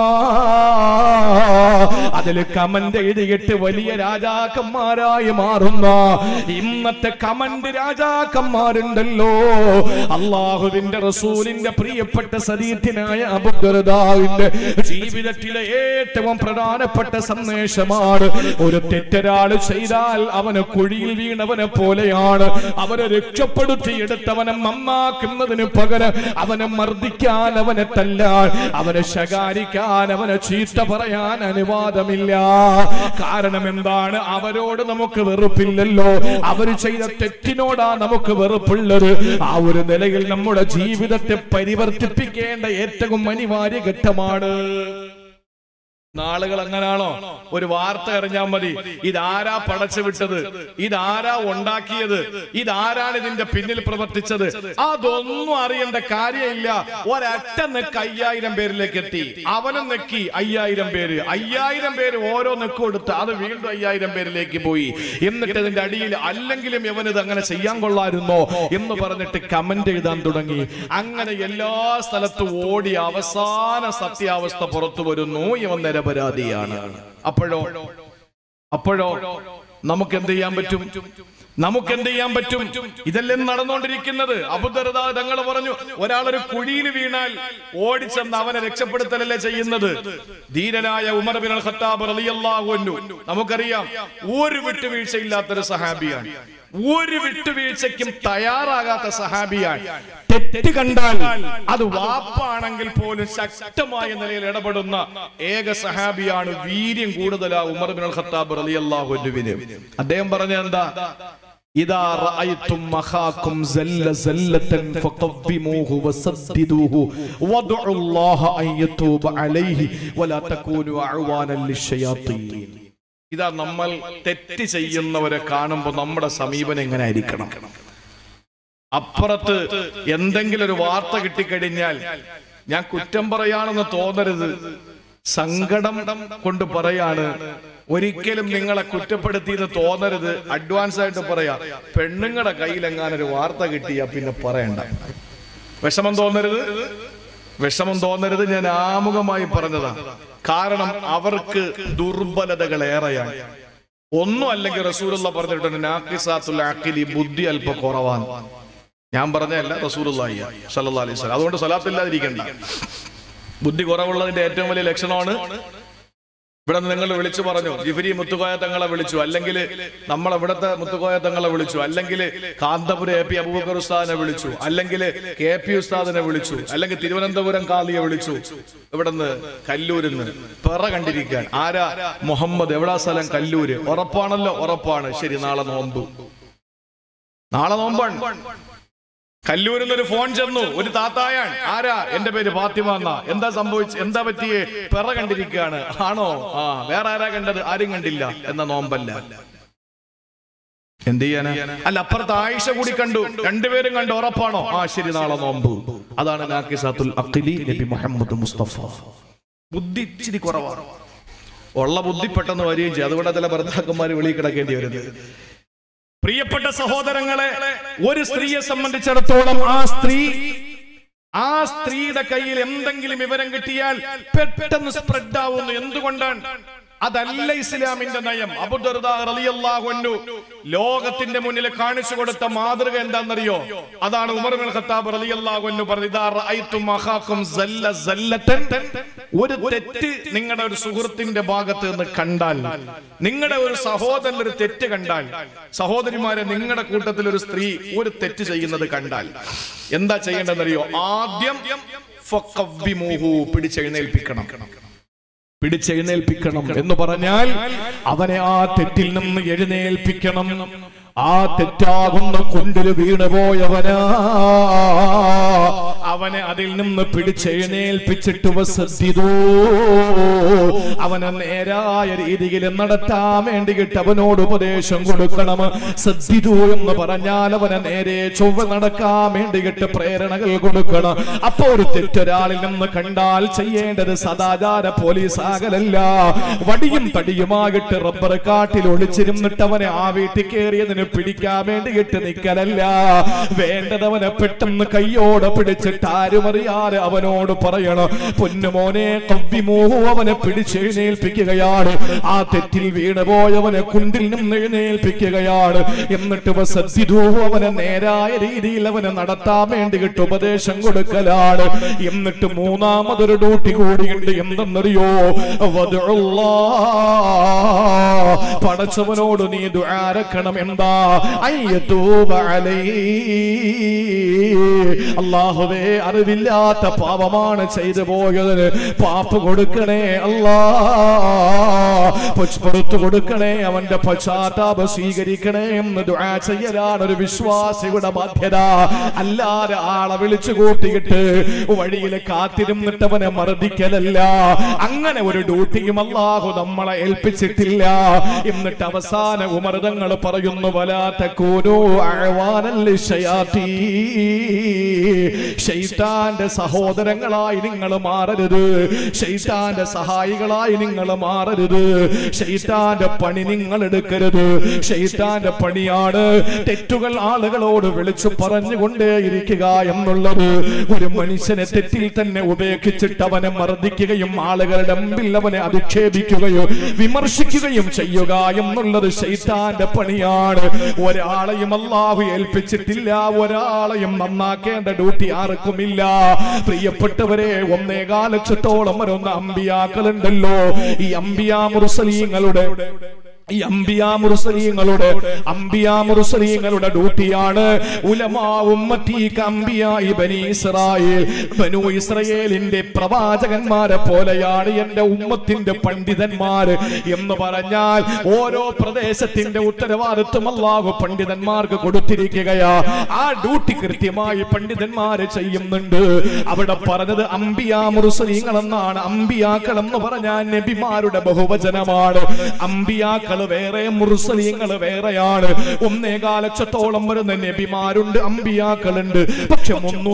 അതിൽ കമന്റ് എഴുതിയിട്ട് വലിയ രാജാക്കന്മാരായി മാറുന്ന ഇന്നത്തെ കമന്റ് രാജാക്കന്മാരുണ്ടല്ലോ. അള്ളാഹുവിന്റെ റസൂലിന്റെ പ്രിയപ്പെട്ട സദീഖിനായ അബൂ ദർദാവിന്റെ ജീവിതത്തിലെ ഏറ്റവും പ്രധാനപ്പെട്ട സന്ദേശമാണ്, ഒരു തെറ്റൊരാൾ ചെയ്താൽ അവന് കുഴിയിൽ വീണവനെ പോലെയാണ്, അവനെ രക്ഷപ്പെടുത്തിയെടുത്തവനെ നന്നാക്കുന്നതിന് പകരം അവനെ മർദ്ദിക്കാൻ, അവനെ തല്ലാൻ, അവനെ ശകാരിക്കാൻ, അവനെ ചീത്ത പറയാൻ അനുവാദമില്ല. കാരണം എന്താണ്? അവരോട് നമുക്ക് വെറുപ്പില്ലല്ലോ, അവര് ചെയ്ത തെറ്റിനോടാ നമുക്ക് വെറുപ്പുള്ളത്. ആ ഒരു നിലയിൽ നമ്മുടെ ജീവിതത്തെ പരിവർത്തിപ്പിക്കേണ്ട ഏറ്റവും അനിവാര്യ ഘട്ടമാണ്. നാളുകൾ അങ്ങനാണോ? ഒരു വാർത്ത അറിഞ്ഞാൽ മതി, ഇതാരാ പടച്ചു വിട്ടത്, ഇതാരാ ഉണ്ടാക്കിയത്, ഇതാരാണ് ഇതിന്റെ പിന്നിൽ പ്രവർത്തിച്ചത്, അതൊന്നും അറിയേണ്ട കാര്യമില്ല. ഒരൊറ്റ നെക്ക് 5000 പേരിലേക്ക് എത്തി, അവനും നെക്കി 5000 പേര് ഓരോ നെക്ക് കൊടുത്ത് അത് വീണ്ടും 5000 പേരിലേക്ക് പോയി. എന്നിട്ട് ഇതിന്റെ അടിയിൽ അല്ലെങ്കിലും ഇവനിത് അങ്ങനെ ചെയ്യാൻ കൊള്ളായിരുന്നോ എന്ന് പറഞ്ഞിട്ട് കമന്റ് എഴുതാൻ തുടങ്ങി. അങ്ങനെ എല്ലാ സ്ഥലത്തും ഓടി അവസാന സത്യാവസ്ഥ പുറത്തു വരുന്നു, ഇവൻ നിരപരാധിയാണ്. അപ്പോഴോ നമുക്ക് എന്ത് ചെയ്യാൻ പറ്റും? നമുക്കെന്ത് ചെയ്യാൻ പറ്റും? ഇതെല്ലാം നടന്നുകൊണ്ടിരിക്കുന്നത്. അബൂ ദർദാ തങ്ങൾ പറഞ്ഞു, ഒരാളൊരു കുഴിയിൽ വീണാൽ ഓടിച്ചെന്ന് അവനെ രക്ഷപ്പെടുത്തലല്ലേ ചെയ്യുന്നത്. ധീരനായ ഉമർ ഇബ്നുൽ ഖത്താബ് റളിയല്ലാഹു അൻഹു നമുക്കറിയാം, ഒരു വിട്ടുവീഴ്ചയില്ലാത്തൊരു സഹാബിയാണ്. ഒരു വിട്ടുവീഴ്ചയ്ക്കും തയ്യാറാകാത്ത സഹാബിയാണ്. തെറ്റ് കണ്ടാൽ അത് വാപ്പാണെങ്കിൽ പോലും ശക്തമായ നിലയിൽ ഇടപെടുന്ന ഏക സഹാബിയാണ്. വീര്യം കൂടുതലാ ഉമർ ഇബ്നുൽ ഖത്താബ് റളിയല്ലാഹു അൻഹുവിന്. അദ്ദേഹം പറഞ്ഞ എന്താ? ഇദാ റഅയ്തും മഖാകും സല്ല സല്ലതൻ ഫഖവ്വിമൂഹു വസദ്ദിദൂഹു വദഉല്ലാഹ അൻ യതൂബ അലൈഹി വലാ തകൂനു അഅ്വാനൻ ലിശ്ശയാത്തീൻ. ഇതാ നമ്മൾ തെറ്റ് ചെയ്യുന്നവരെ കാണുമ്പോൾ നമ്മുടെ സമീപനം എങ്ങനെ ആയിരിക്കണം? അപ്പുറത്ത് എന്തെങ്കിലും ഒരു വാർത്ത കിട്ടിക്കഴിഞ്ഞാൽ ഞാൻ കുറ്റം പറയാണെന്ന് തോന്നരുത്, സങ്കടം കൊണ്ട് പറയാണ്. ഒരിക്കലും നിങ്ങളെ കുറ്റപ്പെടുത്തി എന്ന് തോന്നരുത്. അഡ്വാൻസ് ആയിട്ട് പറയാ, പെണ്ണുങ്ങളുടെ കയ്യിലെങ്ങാനൊരു വാർത്ത കിട്ടിയാ പിന്നെ പറയണ്ട. വിഷമം തോന്നരുത്. ഞാൻ ആമുഖമായി പറഞ്ഞതാ. കാരണം അവർക്ക് ദുർബലതകൾ ഏറെയാണ്. ഒന്നും അല്ലെങ്കിൽ റസൂലുള്ളാഹി പറഞ്ഞിട്ടുണ്ട്, നാഖിസാത്തുൽ അഖ്ലി, ബുദ്ധി അല്പം കുറവാണ്. ഞാൻ പറഞ്ഞല്ല, റസൂലുള്ളാഹി സ്വല്ലല്ലാഹു അലൈഹി വസല്ലം. അതുകൊണ്ട് സ്വലാത്തില്ലാതിരിക്കണ്ട. ബുദ്ധി കുറവുള്ളതിന്റെ ഏറ്റവും വലിയ ലക്ഷണമാണ്. ഇവിടെ നിങ്ങൾ വിളിച്ചു പറഞ്ഞു, ജിഫരി മുത്തുകോയ തങ്ങളെ വിളിച്ചു, അല്ലെങ്കിൽ നമ്മളെ ഇവിടത്തെ മുത്തുകോയ തങ്ങളെ വിളിച്ചു, അല്ലെങ്കിൽ കാന്തപുരം AP അബൂബക്കർ ഉസ്താദിനെ വിളിച്ചു, അല്ലെങ്കിൽ KP ഉസ്താദിനെ വിളിച്ചു, അല്ലെങ്കിൽ തിരുവനന്തപുരം കാളിയെ വിളിച്ചു, ഇവിടുന്ന് കല്ലൂരിന്ന് പിറ കണ്ടിരിക്കാൻ. ആരാ? മുഹമ്മദ്. എവിടാ സ്ഥലം? കല്ലൂര്. ഉറപ്പാണല്ലോ? ഉറപ്പാണ്. ശരി, നാളെ നോമ്പാണ്. കല്ലൂരിൽ നിന്നൊരു ഫോൺ ചെന്നു, ഒരു താത്തായാണ്. ആരാ? എന്റെ പേര് ഫാത്തിമ എന്നാ. എന്താ സംഭവിച്ചു? എന്താ പറ്റിയേ? പിറ കണ്ടിരിക്കുകയാണ്. ആണോ? ആ. വേറെ ആരാ കണ്ടത്? ആരും കണ്ടില്ല. എന്ന നോമ്പല്ല. എന്ത് ചെയ്യാനാ? അല്ല, അപ്പുറത്ത് ആയിഷ കൂടി കണ്ടു, രണ്ടുപേരും കണ്ടു. ഉറപ്പാണോ? ആ ശരി, നാളെ നോമ്പ്. അതാണ് നാഖിസാത്തുൽ അഖ്ലി, നബി മുഹമ്മദ് മുസ്തഫ. ബുദ്ധി ഇച്ചിരി കുറവാണ്. ഉള്ള ബുദ്ധി പെട്ടെന്ന് വരികയും ചെയ്യും. അതുകൊണ്ട് ചില ഭർത്താക്കന്മാർ വെളിയിൽ കിടക്കേണ്ടി വരുന്നത്. പ്രിയപ്പെട്ട സഹോദരങ്ങളെ, ഒരു സ്ത്രീയെ സംബന്ധിച്ചിടത്തോളം ആ സ്ത്രീയുടെ കയ്യിൽ എന്തെങ്കിലും വിവരം കിട്ടിയാൽ പെട്ടെന്ന് സ്പ്രെഡ് ആവുന്നു. എന്തുകൊണ്ടാണ്? അതല്ല ഇസ്ലാമിന്റെ നയം. അബൂ ദർദാ റളിയല്ലാഹു അൻഹു ലോകത്തിന്റെ മുന്നിൽ കാണിച്ചു കൊടുത്ത മാതൃക എന്താണെന്നറിയോ? അതാണ് ഉമർ ഇബ്നുൽ ഖത്താബ് റളിയല്ലാഹു അൻഹു പറഞ്ഞത്, ഇദാ റഅയ്തും മഖാകും സല്ല സല്ലതൻ. ഒരു തെറ്റ് നിങ്ങളുടെ ഒരു സുഹൃത്തിന്റെ ഭാഗത്ത് നിന്ന് കണ്ടാൽ, നിങ്ങളുടെ ഒരു സഹോദരൻ ഒരു തെറ്റ് കണ്ടാൽ, സഹോദരിമാരെ, നിങ്ങളുടെ കൂട്ടത്തിൽ ഒരു സ്ത്രീ ഒരു തെറ്റ് ചെയ്യുന്നത് കണ്ടാൽ എന്താ ചെയ്യേണ്ടതെന്നറിയോ? ആദ്യം ഫഖവ്വിമൂഹു, പിടിച്ചെഴുന്നേൽപ്പിക്കണം എന്ന് പറഞ്ഞാൽ അവനെ ആ തെറ്റിൽ നിന്ന് എഴുന്നേൽപ്പിക്കണം. ആ തെറ്റാകുന്ന കുണ്ടില് വീണുപോയവനാ, അവനെ അതിൽ നിന്ന് പിടിച്ചെഴുന്നേൽപ്പിച്ചിട്ട് അവനെ നേരായ രീതിയിൽ നടത്താൻ വേണ്ടിയിട്ട് അവനോട് ഉപദേശം കൊടുക്കണം. സദ്ദിദു എന്ന് പറഞ്ഞാൽ അവനെ നേരെ ചൊവ്വ നടക്കാൻ വേണ്ടിയിട്ട് പ്രേരണകൾ കൊടുക്കണം. അപ്പൊ ഒരു തെറ്റൊരാളിൽ നിന്ന് കണ്ടാൽ ചെയ്യേണ്ടത് സദാചാര പോലീസ് ആകലല്ല, വടിയും തടിയുമായിട്ട് റബ്ബർ കാട്ടിൽ ഒളിച്ചിരുന്നിട്ട് അവനെ ആ വീട്ടിൽ കയറിയതിന് പിടിക്കാൻ വേണ്ടിയിട്ട് നിക്കലല്ല. വേണ്ടതവനെ പെട്ടെന്ന് കയ്യോടെ പിടിച്ചിട്ട് ആരുമറിയാതെ അവനോട് പറയണം, പൊന്നുമോനെ ഖവ്വിമൂഹു, അവനെ പിടിച്ചെഴുന്നേൽപ്പിക്കുകയാണ്. ആ തെറ്റിൽ വീണുപോയവനെ കുണ്ടിൽ നിന്ന് എഴുന്നേൽപ്പിക്കുകയാണ്. എന്നിട്ട് അവനെ നേരായ രീതിയിൽ അവനെ നടത്താൻ വേണ്ടിയിട്ട് ഉപദേശം കൊടുക്കലാണ്. എന്നിട്ട് മൂന്നാമതൊരു ഡ്യൂട്ടി കൂടിയുണ്ട്. എന്തെന്നറിയോ? പടച്ചവനോട് നീ ദുആരക്കണം. എന്താ? അല്ലാഹുവേ, അറിവില്ലാത്ത പാപമാണ് ചെയ്തു പോയത്, പാപ കൊടുക്കണേ അല്ലാ, പുറത്തു കൊടുക്കണേ, അവന്റെ പശ്ചാത്താപം സ്വീകരിക്കണേ എന്ന് ദുആ ചെയ്യലാണ് ഒരു വിശ്വാസിയുടെ ബാധ്യത. അല്ലാതെ ആളെ വിളിച്ചു കൂട്ടിയിട്ട് വഴിയിൽ കാത്തിരുന്നിട്ട് അവനെ മർദ്ദിക്കലല്ല. അങ്ങനെ ഒരു ഡ്യൂട്ടിയും അല്ലാഹു നമ്മളെ ഏൽപ്പിച്ചിട്ടില്ല. എന്നിട്ട് അവസാന ഉമർ തങ്ങൾ പറയുന്നു, വലാ തകൂനൂ അഅ്വാനൻ ലിശ്ശയാത്തീൻ, ശൈത്താന്റെ സഹോദരങ്ങളായി നിങ്ങൾ മാറരുത്, ശൈത്താന്റെ സഹായികളായി നിങ്ങൾ മാറരുത്, ശൈത്താന്റെ പണി നിങ്ങൾ എടുക്കരുത്. ശൈത്താന്റെ പണിയാണ് തെറ്റുകൾ ആളുകളോട് വിളിച്ചു പറഞ്ഞുകൊണ്ടേയിരിക്കുക എന്നുള്ളത്. ഒരു മനുഷ്യനെ തെറ്റിൽ തന്നെ ഉപേക്ഷിച്ചിട്ട് അവനെ മർദ്ദിക്കുകയും ആളുകളുടെ മുമ്പിൽ അവനെ അധിക്ഷേപിക്കുകയോ വിമർശിക്കുകയും ചെയ്യുക എന്നുള്ളത് ശൈത്താന്റെ പണിയാണ്. ഒരാളെയും അല്ലാഹു ഏൽപ്പിച്ചിട്ടില്ല, ഒരാളെയും നന്നാക്കേണ്ട ഡ്യൂട്ടി ആർക്കുമില്ല. പ്രിയപ്പെട്ടവരെ, 1.25 ലക്ഷത്തോളം വരുന്ന അമ്പിയാക്കളുണ്ടല്ലോ. ഈ അമ്പിയാ മുർസലീങ്ങളുടെ ഈ അംബിയാ മുർസലീങ്ങളുടെ ഡ്യൂട്ടിയാണ് ഉലമാ ഉമ്മത്തി കംബിയാ ബനി ഇസ്രായേൽ. ബനു ഇസ്രായേലിന്റെ പ്രവാചകന്മാരെ പോലെയാണ് എന്റെ ഉമ്മത്തിന്റെ പണ്ഡിതന്മാര് എന്ന് പറഞ്ഞാൽ ഓരോ പ്രദേശത്തിന്റെ ഉത്തരവാദിത്വം അല്ലാഹു പണ്ഡിതന്മാർക്ക് കൊടുത്തിരിക്കുകയാ. ആ ഡ്യൂട്ടി കൃത്യമായി പണ്ഡിതന്മാര് ചെയ്യുന്നുണ്ട്. അവിടെ പറഞ്ഞത് അംബിയാ മുർസലീങ്ങൾ എന്നാണ്. അംബിയാക്കൾ എന്ന് പറഞ്ഞാൽ നബിമാരുടെ ബഹുവചനമാണ്. അംബിയാക്കൾ വേറെ, മുർസലീങ്ങൾ വേറെയാണ്. 1.25 ലക്ഷത്തോളം വരുന്ന നബിമാരുണ്ട്, അംബിയാക്കളുണ്ട്. പക്ഷെ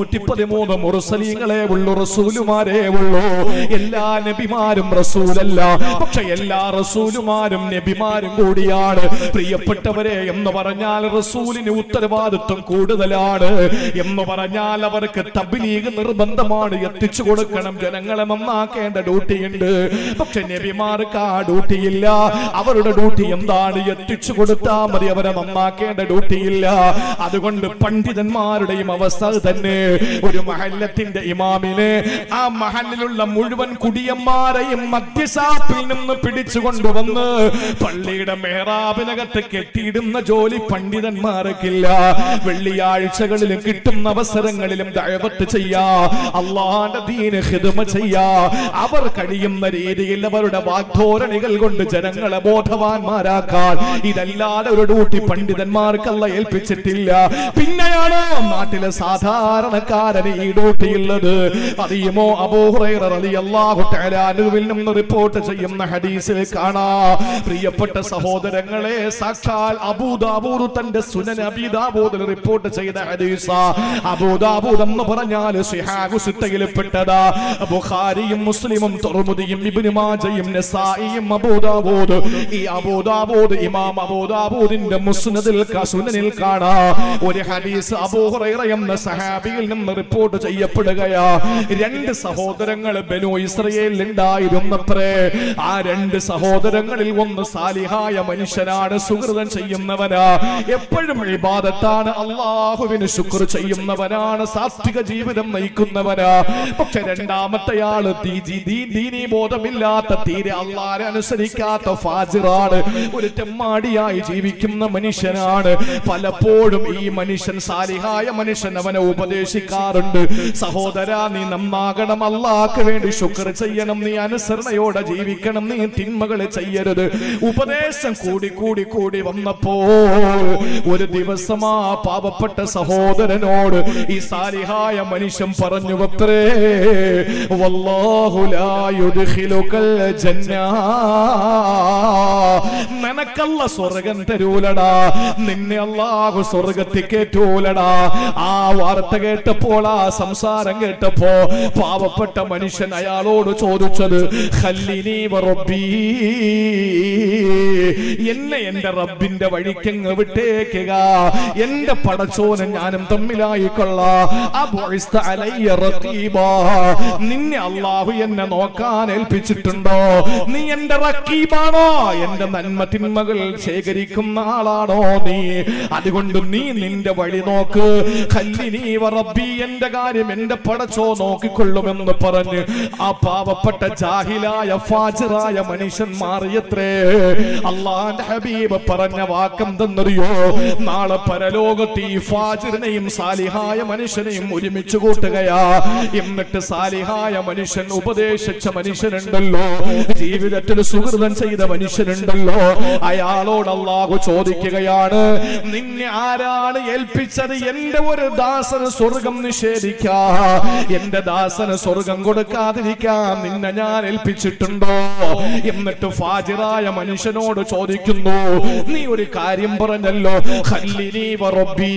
313 മുർസലീങ്ങളെ ഉള്ളൂ, റസൂലുമാരേ ഉള്ളൂ. എല്ലാ നബിമാരും റസൂലല്ല, പക്ഷെ എല്ലാ റസൂലുമാരും നബിമാരും കൂടിയാണ്. പ്രിയപ്പെട്ടവരെ, എന്ന് പറഞ്ഞാൽ റസൂലിന് ഉത്തരവാദിത്വം കൂടുതലാണ്. എന്ന് പറഞ്ഞാൽ അവർക്ക് തബ്ലീഗ് നിർബന്ധമാണ്, എത്തിച്ചു കൊടുക്കണം, ജനങ്ങളെ നന്നാക്കേണ്ട ഡ്യൂട്ടിയുണ്ട്. പക്ഷെ നബിമാർക്ക് ആ ഡ്യൂട്ടിയില്ല. അവരുടെ ഡ്യൂട്ടി എന്താണ്? എത്തിച്ചു കൊടുത്താൽ മതി, അവരെ നന്നാക്കേണ്ട ഡ്യൂട്ടിയില്ല. അതുകൊണ്ട് പണ്ഡിതന്മാരുടെയും അവസ്ഥ തന്നെ. ഒരു മഹല്ലത്തിന്റെ ഇമാമിനെ ആ മഹല്ലിലുള്ള മുഴുവൻ കുടിയന്മാരെയും മദ്യശാപ്പിൽ നിന്ന് പിടിച്ചു കൊണ്ടുവന്ന് പള്ളിയുടെ മെഹ്റാബിനകത്ത് കെട്ടിയിടുന്ന ജോലി പണ്ഡിതന്മാർക്കില്ല. വെള്ളിയാഴ്ചകളിലും കിട്ടുന്ന അവസരങ്ങളിലും ദഅവത്ത് ചെയ്യാ, അല്ലാഹുവിന്റെ ദീന് ഖിദ്മ ചെയ്യാ, അവർ കഴിയുന്ന രീതിയിൽ അവരുടെ വാഗ്ധോരണികൾ കൊണ്ട് ജനങ്ങളെ ബോധവാന്മാരാക്കാൻ. ഇതല്ലാതെ ഒരു ഡ്യൂട്ടി പണ്ഡിതന്മാർക്കല്ല ഏൽപ്പിച്ചിട്ടില്ല. പിന്നെയാണോ നാട്ടിലെ സാധാരണക്കാരന് ഈ ഡ്യൂട്ടി ഉള്ളത്? അറിയുമോ? അബൂ ഹുറൈറ റളിയല്ലാഹു തആല അൻഹുവിൽ നിന്ന് റിപ്പോർട്ട് ചെയ്യുന്ന ഹദീസിൽ കാണാം, പ്രിയപ്പെട്ട സഹോദരങ്ങളെ, സാക്ഷാൽ അബൂ ദാവൂദ് തന്റെ സുനൻ അബീ ദാവൂദിൽ റിപ്പോർട്ട് ചെയ്ത ഹദീസാ. അബൂ ദാവൂദ് എന്ന് പറഞ്ഞാൽ സ്വഹീഹു സിത്തയിൽപ്പെട്ടതാ. ബുഖാരിയും മുസ്ലിമും തുർമുദിയും ഇബ്നു മാജയും നസായിയും അബൂ ദാവൂദ്. ഈ അബൂ ദാവൂദ്, ഇമാം അബൂ ദാവൂദിന്റെ മുസ്നദിൽ സുനനിൽ കാണാം ഒരു ഹദീസ് അബൂ ഹുറൈറ എന്ന സഹാബിയിൽ നിന്ന് റിപ്പോർട്ട് ചെയ്യപ്പെടുകയാ. 2 സഹോദരങ്ങൾ ബനു ഇസ്രായേലിൽ ഉണ്ടായിരുന്നത്രേ. ആ 2 സഹോദരങ്ങളിൽ ഒന്ന് സാലിഹായ മനുഷ്യനാണ്, സുഹൃതം ചെയ്യുന്നവനാ, എപ്പോഴും ഇബാദത്താണ്, അല്ലാഹുവിന് ശുക്ർ ചെയ്യുന്നവനാണ്, സാത്വിക ജീവിതം നയിക്കുന്നവനാ. പക്ഷെ രണ്ടാമത്തെയാള് ദീനീ ബോധമില്ലാത്ത, തീരെ അല്ലാഹുവിനെ അനുസരിക്കാത്ത ഫാജിറാണ്, ഒരു തെമ്മാടിയായി ജീവിക്കുന്ന മനുഷ്യനാണ്. പലപ്പോഴും ഈ മനുഷ്യൻ, സാലിഹായ മനുഷ്യൻ, അവനെ ഉപദേശിക്കാറുണ്ട്, സഹോദരാ നീ നന്നാകണം, അല്ലാഹുവിന് വേണ്ടി ശുക്ർ ചെയ്യണം, നീ അനുസരണയോടെ ജീവിക്കണം, നീ തിന്മകൾ ചെയ്യരുത്. ഉപദേശം കൂടി വന്നപ്പോൾ ഒരു ദിവസം ആ പാവപ്പെട്ട സഹോദരനോട് ഈ സാലിഹായ മനുഷ്യൻ പറഞ്ഞു അത്രേ, വല്ലാഹു ലാ യുദ്ഖിലുകൽ ജന്നാ, നിനക്കല്ല സ്വർഗം തരൂലടാ, നിന്നെ അല്ലാഹു സ്വർഗത്തിൽ കേറ്റൂലടാ. ആ വാർത്ത കേട്ടപ്പോൾ, ആ സംസാരം കേട്ടപ്പോ പാവപ്പെട്ട മനുഷ്യൻ അയാളോട് ചോദിച്ചത്, ഖല്ലിനി വറബ്ബി, എന്നെ എന്റെ റബ്ബിന്റെ വഴിക്കങ്ങ് വിട്ടേക്കുക, എന്റെ പടച്ചോനും ഞാനും തമ്മിലായിക്കൊള്ളാ. അബുഇസ്ത അലയ്യ റഖീബാ, നിന്നെ അല്ലാഹു എന്നെ നോക്കാൻ ഏൽപ്പിച്ചിട്ടുണ്ടോ? നീ എന്റെ റഖീബാണോ? എന്റെ നന്മ തിന്മകൾ ശേഖരിക്കുന്ന ആളാണോ നീ? അതുകൊണ്ട് നീ നിന്റെ വഴി നോക്ക്. ഖല്ലിനി വറബ്ബി, എന്റെ കാര്യം എന്റെ പടച്ചോ നോക്കിക്കൊള്ളുമെന്ന് പറഞ്ഞ് ആ പാവപ്പെട്ട ജാഹിലായ ഫാജിറായ മനുഷ്യൻ മാറിയത്രേ. അല്ലാഹുവിന്റെ ഹബീബ് പറഞ്ഞ വാക്കെന്തെന്നറിയോ? നാളെ പരലോകത്ത് ഈ ഫാജിറിനെയും സാലിഹായ മനുഷ്യനെയും ഒരുമിച്ച് കൂട്ടുകയാ. എന്നിട്ട് സാലിഹായ മനുഷ്യൻ, ഉപദേശിച്ച മനുഷ്യനുണ്ടല്ലോ, ജീവിതത്തിൽ സുഹൃതം ചെയ്ത മനുഷ്യനുണ്ടല്ലോ, അയാളോട് അല്ലാഹു ചോദിക്കുകയാണ്, നിന്നെ ആരാണ് ഏൽപ്പിച്ചത് എന്റെ ഒരു ദാസന് സ്വർഗം നിഷേധിക്കാ, എന്റെ ദാസന് സ്വർഗം കൊടുക്കാതിരിക്കാൻ നിന്നെ ഞാൻ ഏൽപ്പിച്ചിട്ടുണ്ടോ? എന്നിട്ട് ഫാജിറായ മനുഷ്യനോട് ചോദിക്കുന്നു, നീ ഒരു കാര്യം പറഞ്ഞല്ലോ, ഖല്ലിനി വറബ്ബി,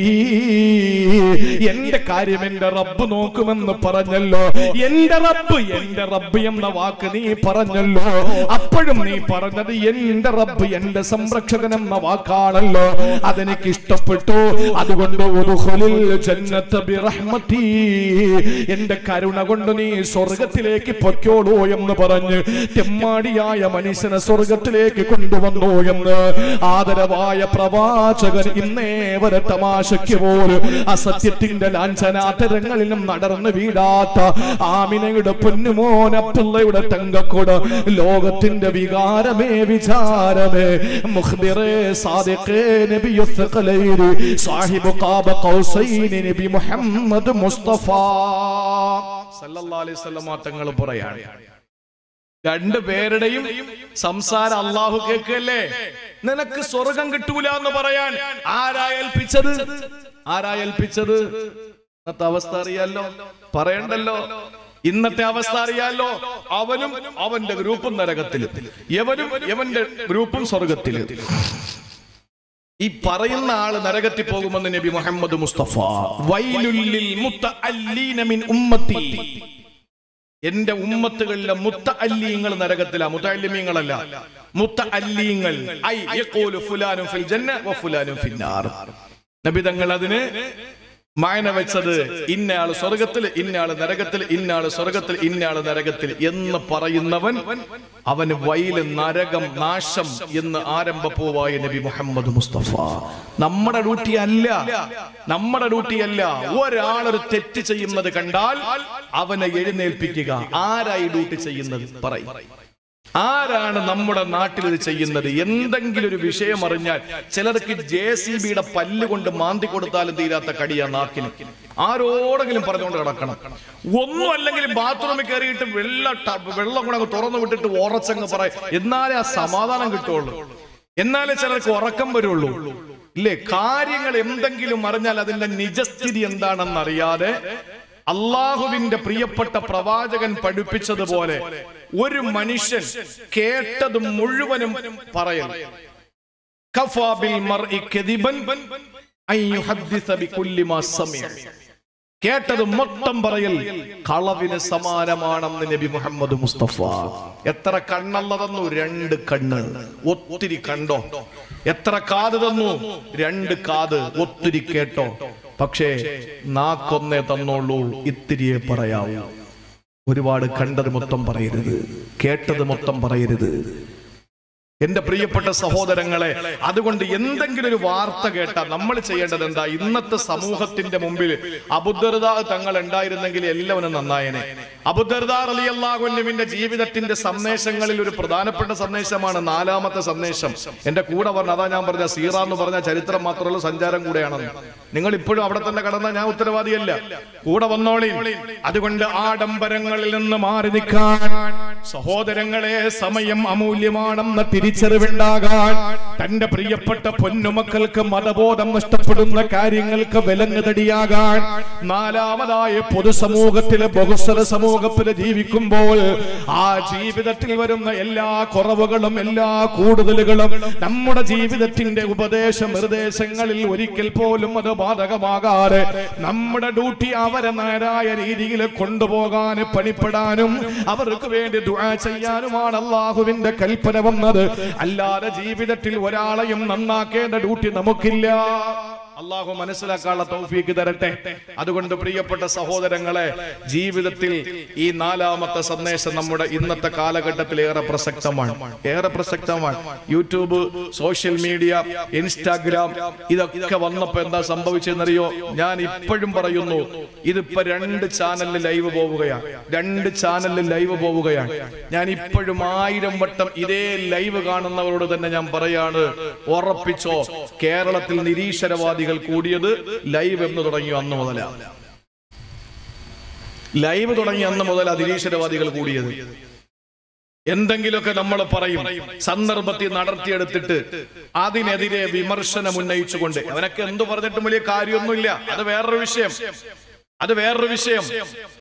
എന്റെ കാര്യം എന്റെ റബ്ബ് നോക്കുമെന്ന് പറഞ്ഞല്ലോ, എന്റെ റബ്ബ് എന്ന വാക്ക് നീ പറഞ്ഞല്ലോ, അപ്പോഴും നീ പറഞ്ഞത് എന്റെ റബ്ബ്, എന്റെ സംരക്ഷകൻ എന്ന വാക്കാണല്ലോ, അതെനിക്ക് ഇഷ്ടപ്പെട്ടു. അതുകൊണ്ട് ഉദ്ഖുലുൽ ജന്നത ബിറഹ്മതി, എന്റെ കരുണ കൊണ്ട് നീ സ്വർഗത്തിലേക്ക് പൊയ്ക്കോളൂ എന്ന് പറഞ്ഞ് തെമ്മാടിയായ മനുഷ്യനെ സ്വർഗത്തിലേക്ക് കൊണ്ടുവന്നു എന്ന് ആദരവായ പ്രവാചകൻ ഇന്നേ വരെ തമാശയ്ക്ക് പോലും അസത്യത്തിന്റെ ലാഞ്ചനാതരങ്ങളിലും നടന്നു വീഴാത്ത ആമിനയുടെ പൊന്നുമോൻ അബ്ദുള്ളയുടെ തങ്കക്കൊട, ലോകത്തിന്റെ വികാരമേ, വിചാരമേ, മുഖ്ബിർ സാദിഖ് നബിയു സഖലൈൻ സാഹിബ് ഖാബ ഖൗസൈൻ നബി മുഹമ്മദ് മുസ്തഫ സല്ലല്ലാഹു അലൈഹി വസല്ലം തങ്ങൾ പറയാണ്, രണ്ടുപേരുടെയും സംസാരം അള്ളാഹു കേൾക്കല്ലേ. നിനക്ക് സ്വർഗം കിട്ടൂല എന്ന് പറയാൻ ആരായേൽപ്പിച്ചത്? ഇന്നത്തെ അവസ്ഥ അറിയാലോ, പറയണ്ടല്ലോ. ഇന്നത്തെ അവസ്ഥ അറിയാലോ. അവനും അവന്റെ ഗ്രൂപ്പും നരകത്തിൽ, യവന്റെ ഗ്രൂപ്പും സ്വർഗത്തിൽ. ഈ പറയുന്ന ആള് നരകത്തിൽ പോകുമെന്ന് നബി മുഹമ്മദ് മുസ്തഫ. വൈലുൽ ലിൽ മുതഅല്ലീന മിൻ ഉമ്മത്തി, എന്റെ ഉമ്മത്തുകളിലെ മുത്തഅല്ലീങ്ങൾ നരകത്തിലാ. മുത്തഅല്ലിമീങ്ങളല്ല, മുത്തഅല്ലീങ്ങൾ. ഐ യഖൂലു ഫുലാനും ഫിൽ ജന്ന വ ഫുലാനും ഫിന്നാർ. നബി തങ്ങൾ അതിന് മായന വെച്ചത് ഇന്നയാള് സ്വർഗത്തിൽ, ഇന്നയാള് നരകത്തിൽ, ഇന്നയാള് സ്വർഗത്തിൽ, ഇന്നയാള് നരകത്തിൽ എന്ന് പറയുന്നവൻ അവന് വൈല്, നരകം, നാശം എന്ന് ആരംഭപ്പൂവായ നബി മുഹമ്മദ് മുസ്തഫ. നമ്മുടെ ഡ്യൂട്ടിയല്ല. ഒരാളൊരു തെറ്റ് ചെയ്യുന്നത് കണ്ടാൽ അവനെ എഴുന്നേൽപ്പിക്കുക. ആരായി ഡ്യൂട്ടി ചെയ്യുന്നത്? പറയും. ആരാണ് നമ്മുടെ നാട്ടിൽ ഇത് ചെയ്യുന്നത്? എന്തെങ്കിലും ഒരു വിഷയം അറിഞ്ഞാൽ ചിലർക്ക് JCBയുടെ പല്ല് കൊണ്ട് മാന്തി കൊടുത്താലും തീരാത്ത കടിയാ നാക്കിന്. ആരോടെങ്കിലും പറഞ്ഞുകൊണ്ട് കിടക്കണം. ഒന്നും അല്ലെങ്കിൽ ബാത്റൂമിൽ കയറിയിട്ട് വെള്ളം കൂടെ തുറന്നു വിട്ടിട്ട് ഉറച്ചങ്ങ് പറയും. എന്നാലേ ആ സമാധാനം കിട്ടുള്ളൂ, എന്നാലേ ചിലർക്ക് ഉറക്കം വരുള്ളൂ. ഇല്ലേ? കാര്യങ്ങൾ എന്തെങ്കിലും അറിഞ്ഞാൽ അതിന്റെ നിജസ്ഥിതി എന്താണെന്നറിയാതെ അള്ളാഹുവിന്റെ പ്രിയപ്പെട്ട പ്രവാചകൻ പഠിപ്പിച്ചതുപോലെ ഒരു മനുഷ്യൻ കേട്ടത് മുഴുവനും പറയൽ. കഫാ ബിൽ മർഇ കദിബൻ അൻ യുഹദ്ദിസ ബികുല്ലി മാ സമിഅ. കേട്ടത് മൊത്തം പറയൽ കളവിന് സമാനമാണെന്ന് നബി മുഹമ്മദ് മുസ്തഫ. എത്ര കണ്ണല്ല തന്നു? 2 കണ്ണ്. ഒത്തിരി കണ്ടോ? എത്ര കാത് തന്നു? 2 കാത്. ഒത്തിരി കേട്ടോ? പക്ഷേ നാക്കൊന്നേ തന്നോളൂ, ഇത്തിരിയെ പറയാവൂ. ഒരുപാട് കണ്ടത് മൊത്തം പറയരുത്, കേട്ടത് മൊത്തം പറയരുത്. എന്റെ പ്രിയപ്പെട്ട സഹോദരങ്ങളെ, അതുകൊണ്ട് എന്തെങ്കിലും ഒരു വാർത്ത കേട്ടാൽ നമ്മൾ ചെയ്യേണ്ടത് എന്താ? ഇന്നത്തെ സമൂഹത്തിന്റെ മുമ്പിൽ അബൂദർദാ തങ്ങൾ ഉണ്ടായിരുന്നെങ്കിൽ എല്ലാവരും നന്നായനെ. അബൂദർദാ റളിയല്ലാഹു അൻഹുവിന്റെ ജീവിതത്തിന്റെ സന്ദേശങ്ങളിൽ ഒരു പ്രധാനപ്പെട്ട സന്ദേശമാണ് 4ാമത്തെ സന്ദേശം. എന്റെ കൂടെ പറഞ്ഞ, അതാ ഞാൻ പറഞ്ഞ സീറ എന്ന് പറഞ്ഞ ചരിത്രം മാത്രമല്ല, സഞ്ചാരം കൂടെയാണെന്ന്. നിങ്ങൾ ഇപ്പോഴും അവിടെ തന്നെ കടന്നാൽ ഞാൻ ഉത്തരവാദിയല്ല, കൂടെ വന്നോളി. അതുകൊണ്ട് ആഡംബരങ്ങളിൽ നിന്ന് മാറി നിൽക്കാൻ സഹോദരങ്ങളെ, സമയം അമൂല്യമാണെന്ന തിരിച്ചറിവുണ്ടാകാൻ, തന്റെ പ്രിയപ്പെട്ട പൊന്നുമക്കൾക്ക് മതബോധം നഷ്ടപ്പെടുന്ന കാര്യങ്ങൾക്ക് വിലങ്ങുതടിയാകാൻ, 4ാമതായ പൊതുസമൂഹത്തിലെ ബഹുസ്വര സമൂഹത്തിൽ ജീവിക്കുമ്പോൾ ആ ജീവിതത്തിൽ വരുന്ന എല്ലാ കുറവുകളും, എല്ലാ കൂടുതലുകളും നമ്മുടെ ജീവിതത്തിന്റെ ഉപദേശ നിർദ്ദേശങ്ങളിൽ ഒരിക്കൽ പോലും അത് ബാധകമാകാതെ നമ്മുടെ ഡ്യൂട്ടി അവരെ നേരായ രീതിയിൽ കൊണ്ടുപോകാൻ പണിപ്പെടാനും അവർക്ക് വേണ്ടി ദുആ ചെയ്യാനുമാണ് അല്ലാഹുവിന്റെ കൽപ്പന വന്നത്. അല്ലാതെ ജീവിതത്തിൽ ഒരാളെയും നന്നാക്കേണ്ട ഡ്യൂട്ടി നമുക്കില്ല. അള്ളാഹു മനസ്സിലാക്കാനുള്ള തൗഫീക്ക് തരട്ടെ. അതുകൊണ്ട് പ്രിയപ്പെട്ട സഹോദരങ്ങളെ, ജീവിതത്തിൽ ഈ 4ാമത്തെ സന്ദേശം നമ്മുടെ ഇന്നത്തെ കാലഘട്ടത്തിൽ ഏറെ പ്രസക്തമാണ്. യൂട്യൂബ്, സോഷ്യൽ മീഡിയ, ഇൻസ്റ്റാഗ്രാം ഇതൊക്കെ വന്നപ്പോ എന്താ സംഭവിച്ചെന്നറിയോ? ഞാൻ ഇപ്പോഴും പറയുന്നു, ഇതിപ്പോ 2 ചാനലിൽ ലൈവ് പോവുകയാണ്. ഞാൻ ഇപ്പോഴും 1000 വട്ടം ഇതേ ലൈവ് കാണുന്നവരോട് തന്നെ ഞാൻ പറയാണ്, ഉറപ്പിച്ചോ, കേരളത്തിൽ നിരീശ്വരവാദികൾ കൂടിയത് ലൈവ് എന്ന് തുടങ്ങിയ അന്ന് മുതലാ നിരീശ്വരവാദികൾ കൂടിയത്. എന്തെങ്കിലുമൊക്കെ നമ്മൾ പറയും, സന്ദർഭത്തിൽ നടത്തിയെടുത്തിട്ട് അതിനെതിരെ വിമർശനം ഉന്നയിച്ചുകൊണ്ട് അവനൊക്കെ എന്തു പറഞ്ഞിട്ടും വലിയ കാര്യമൊന്നുമില്ല. അത് വേറൊരു വിഷയം.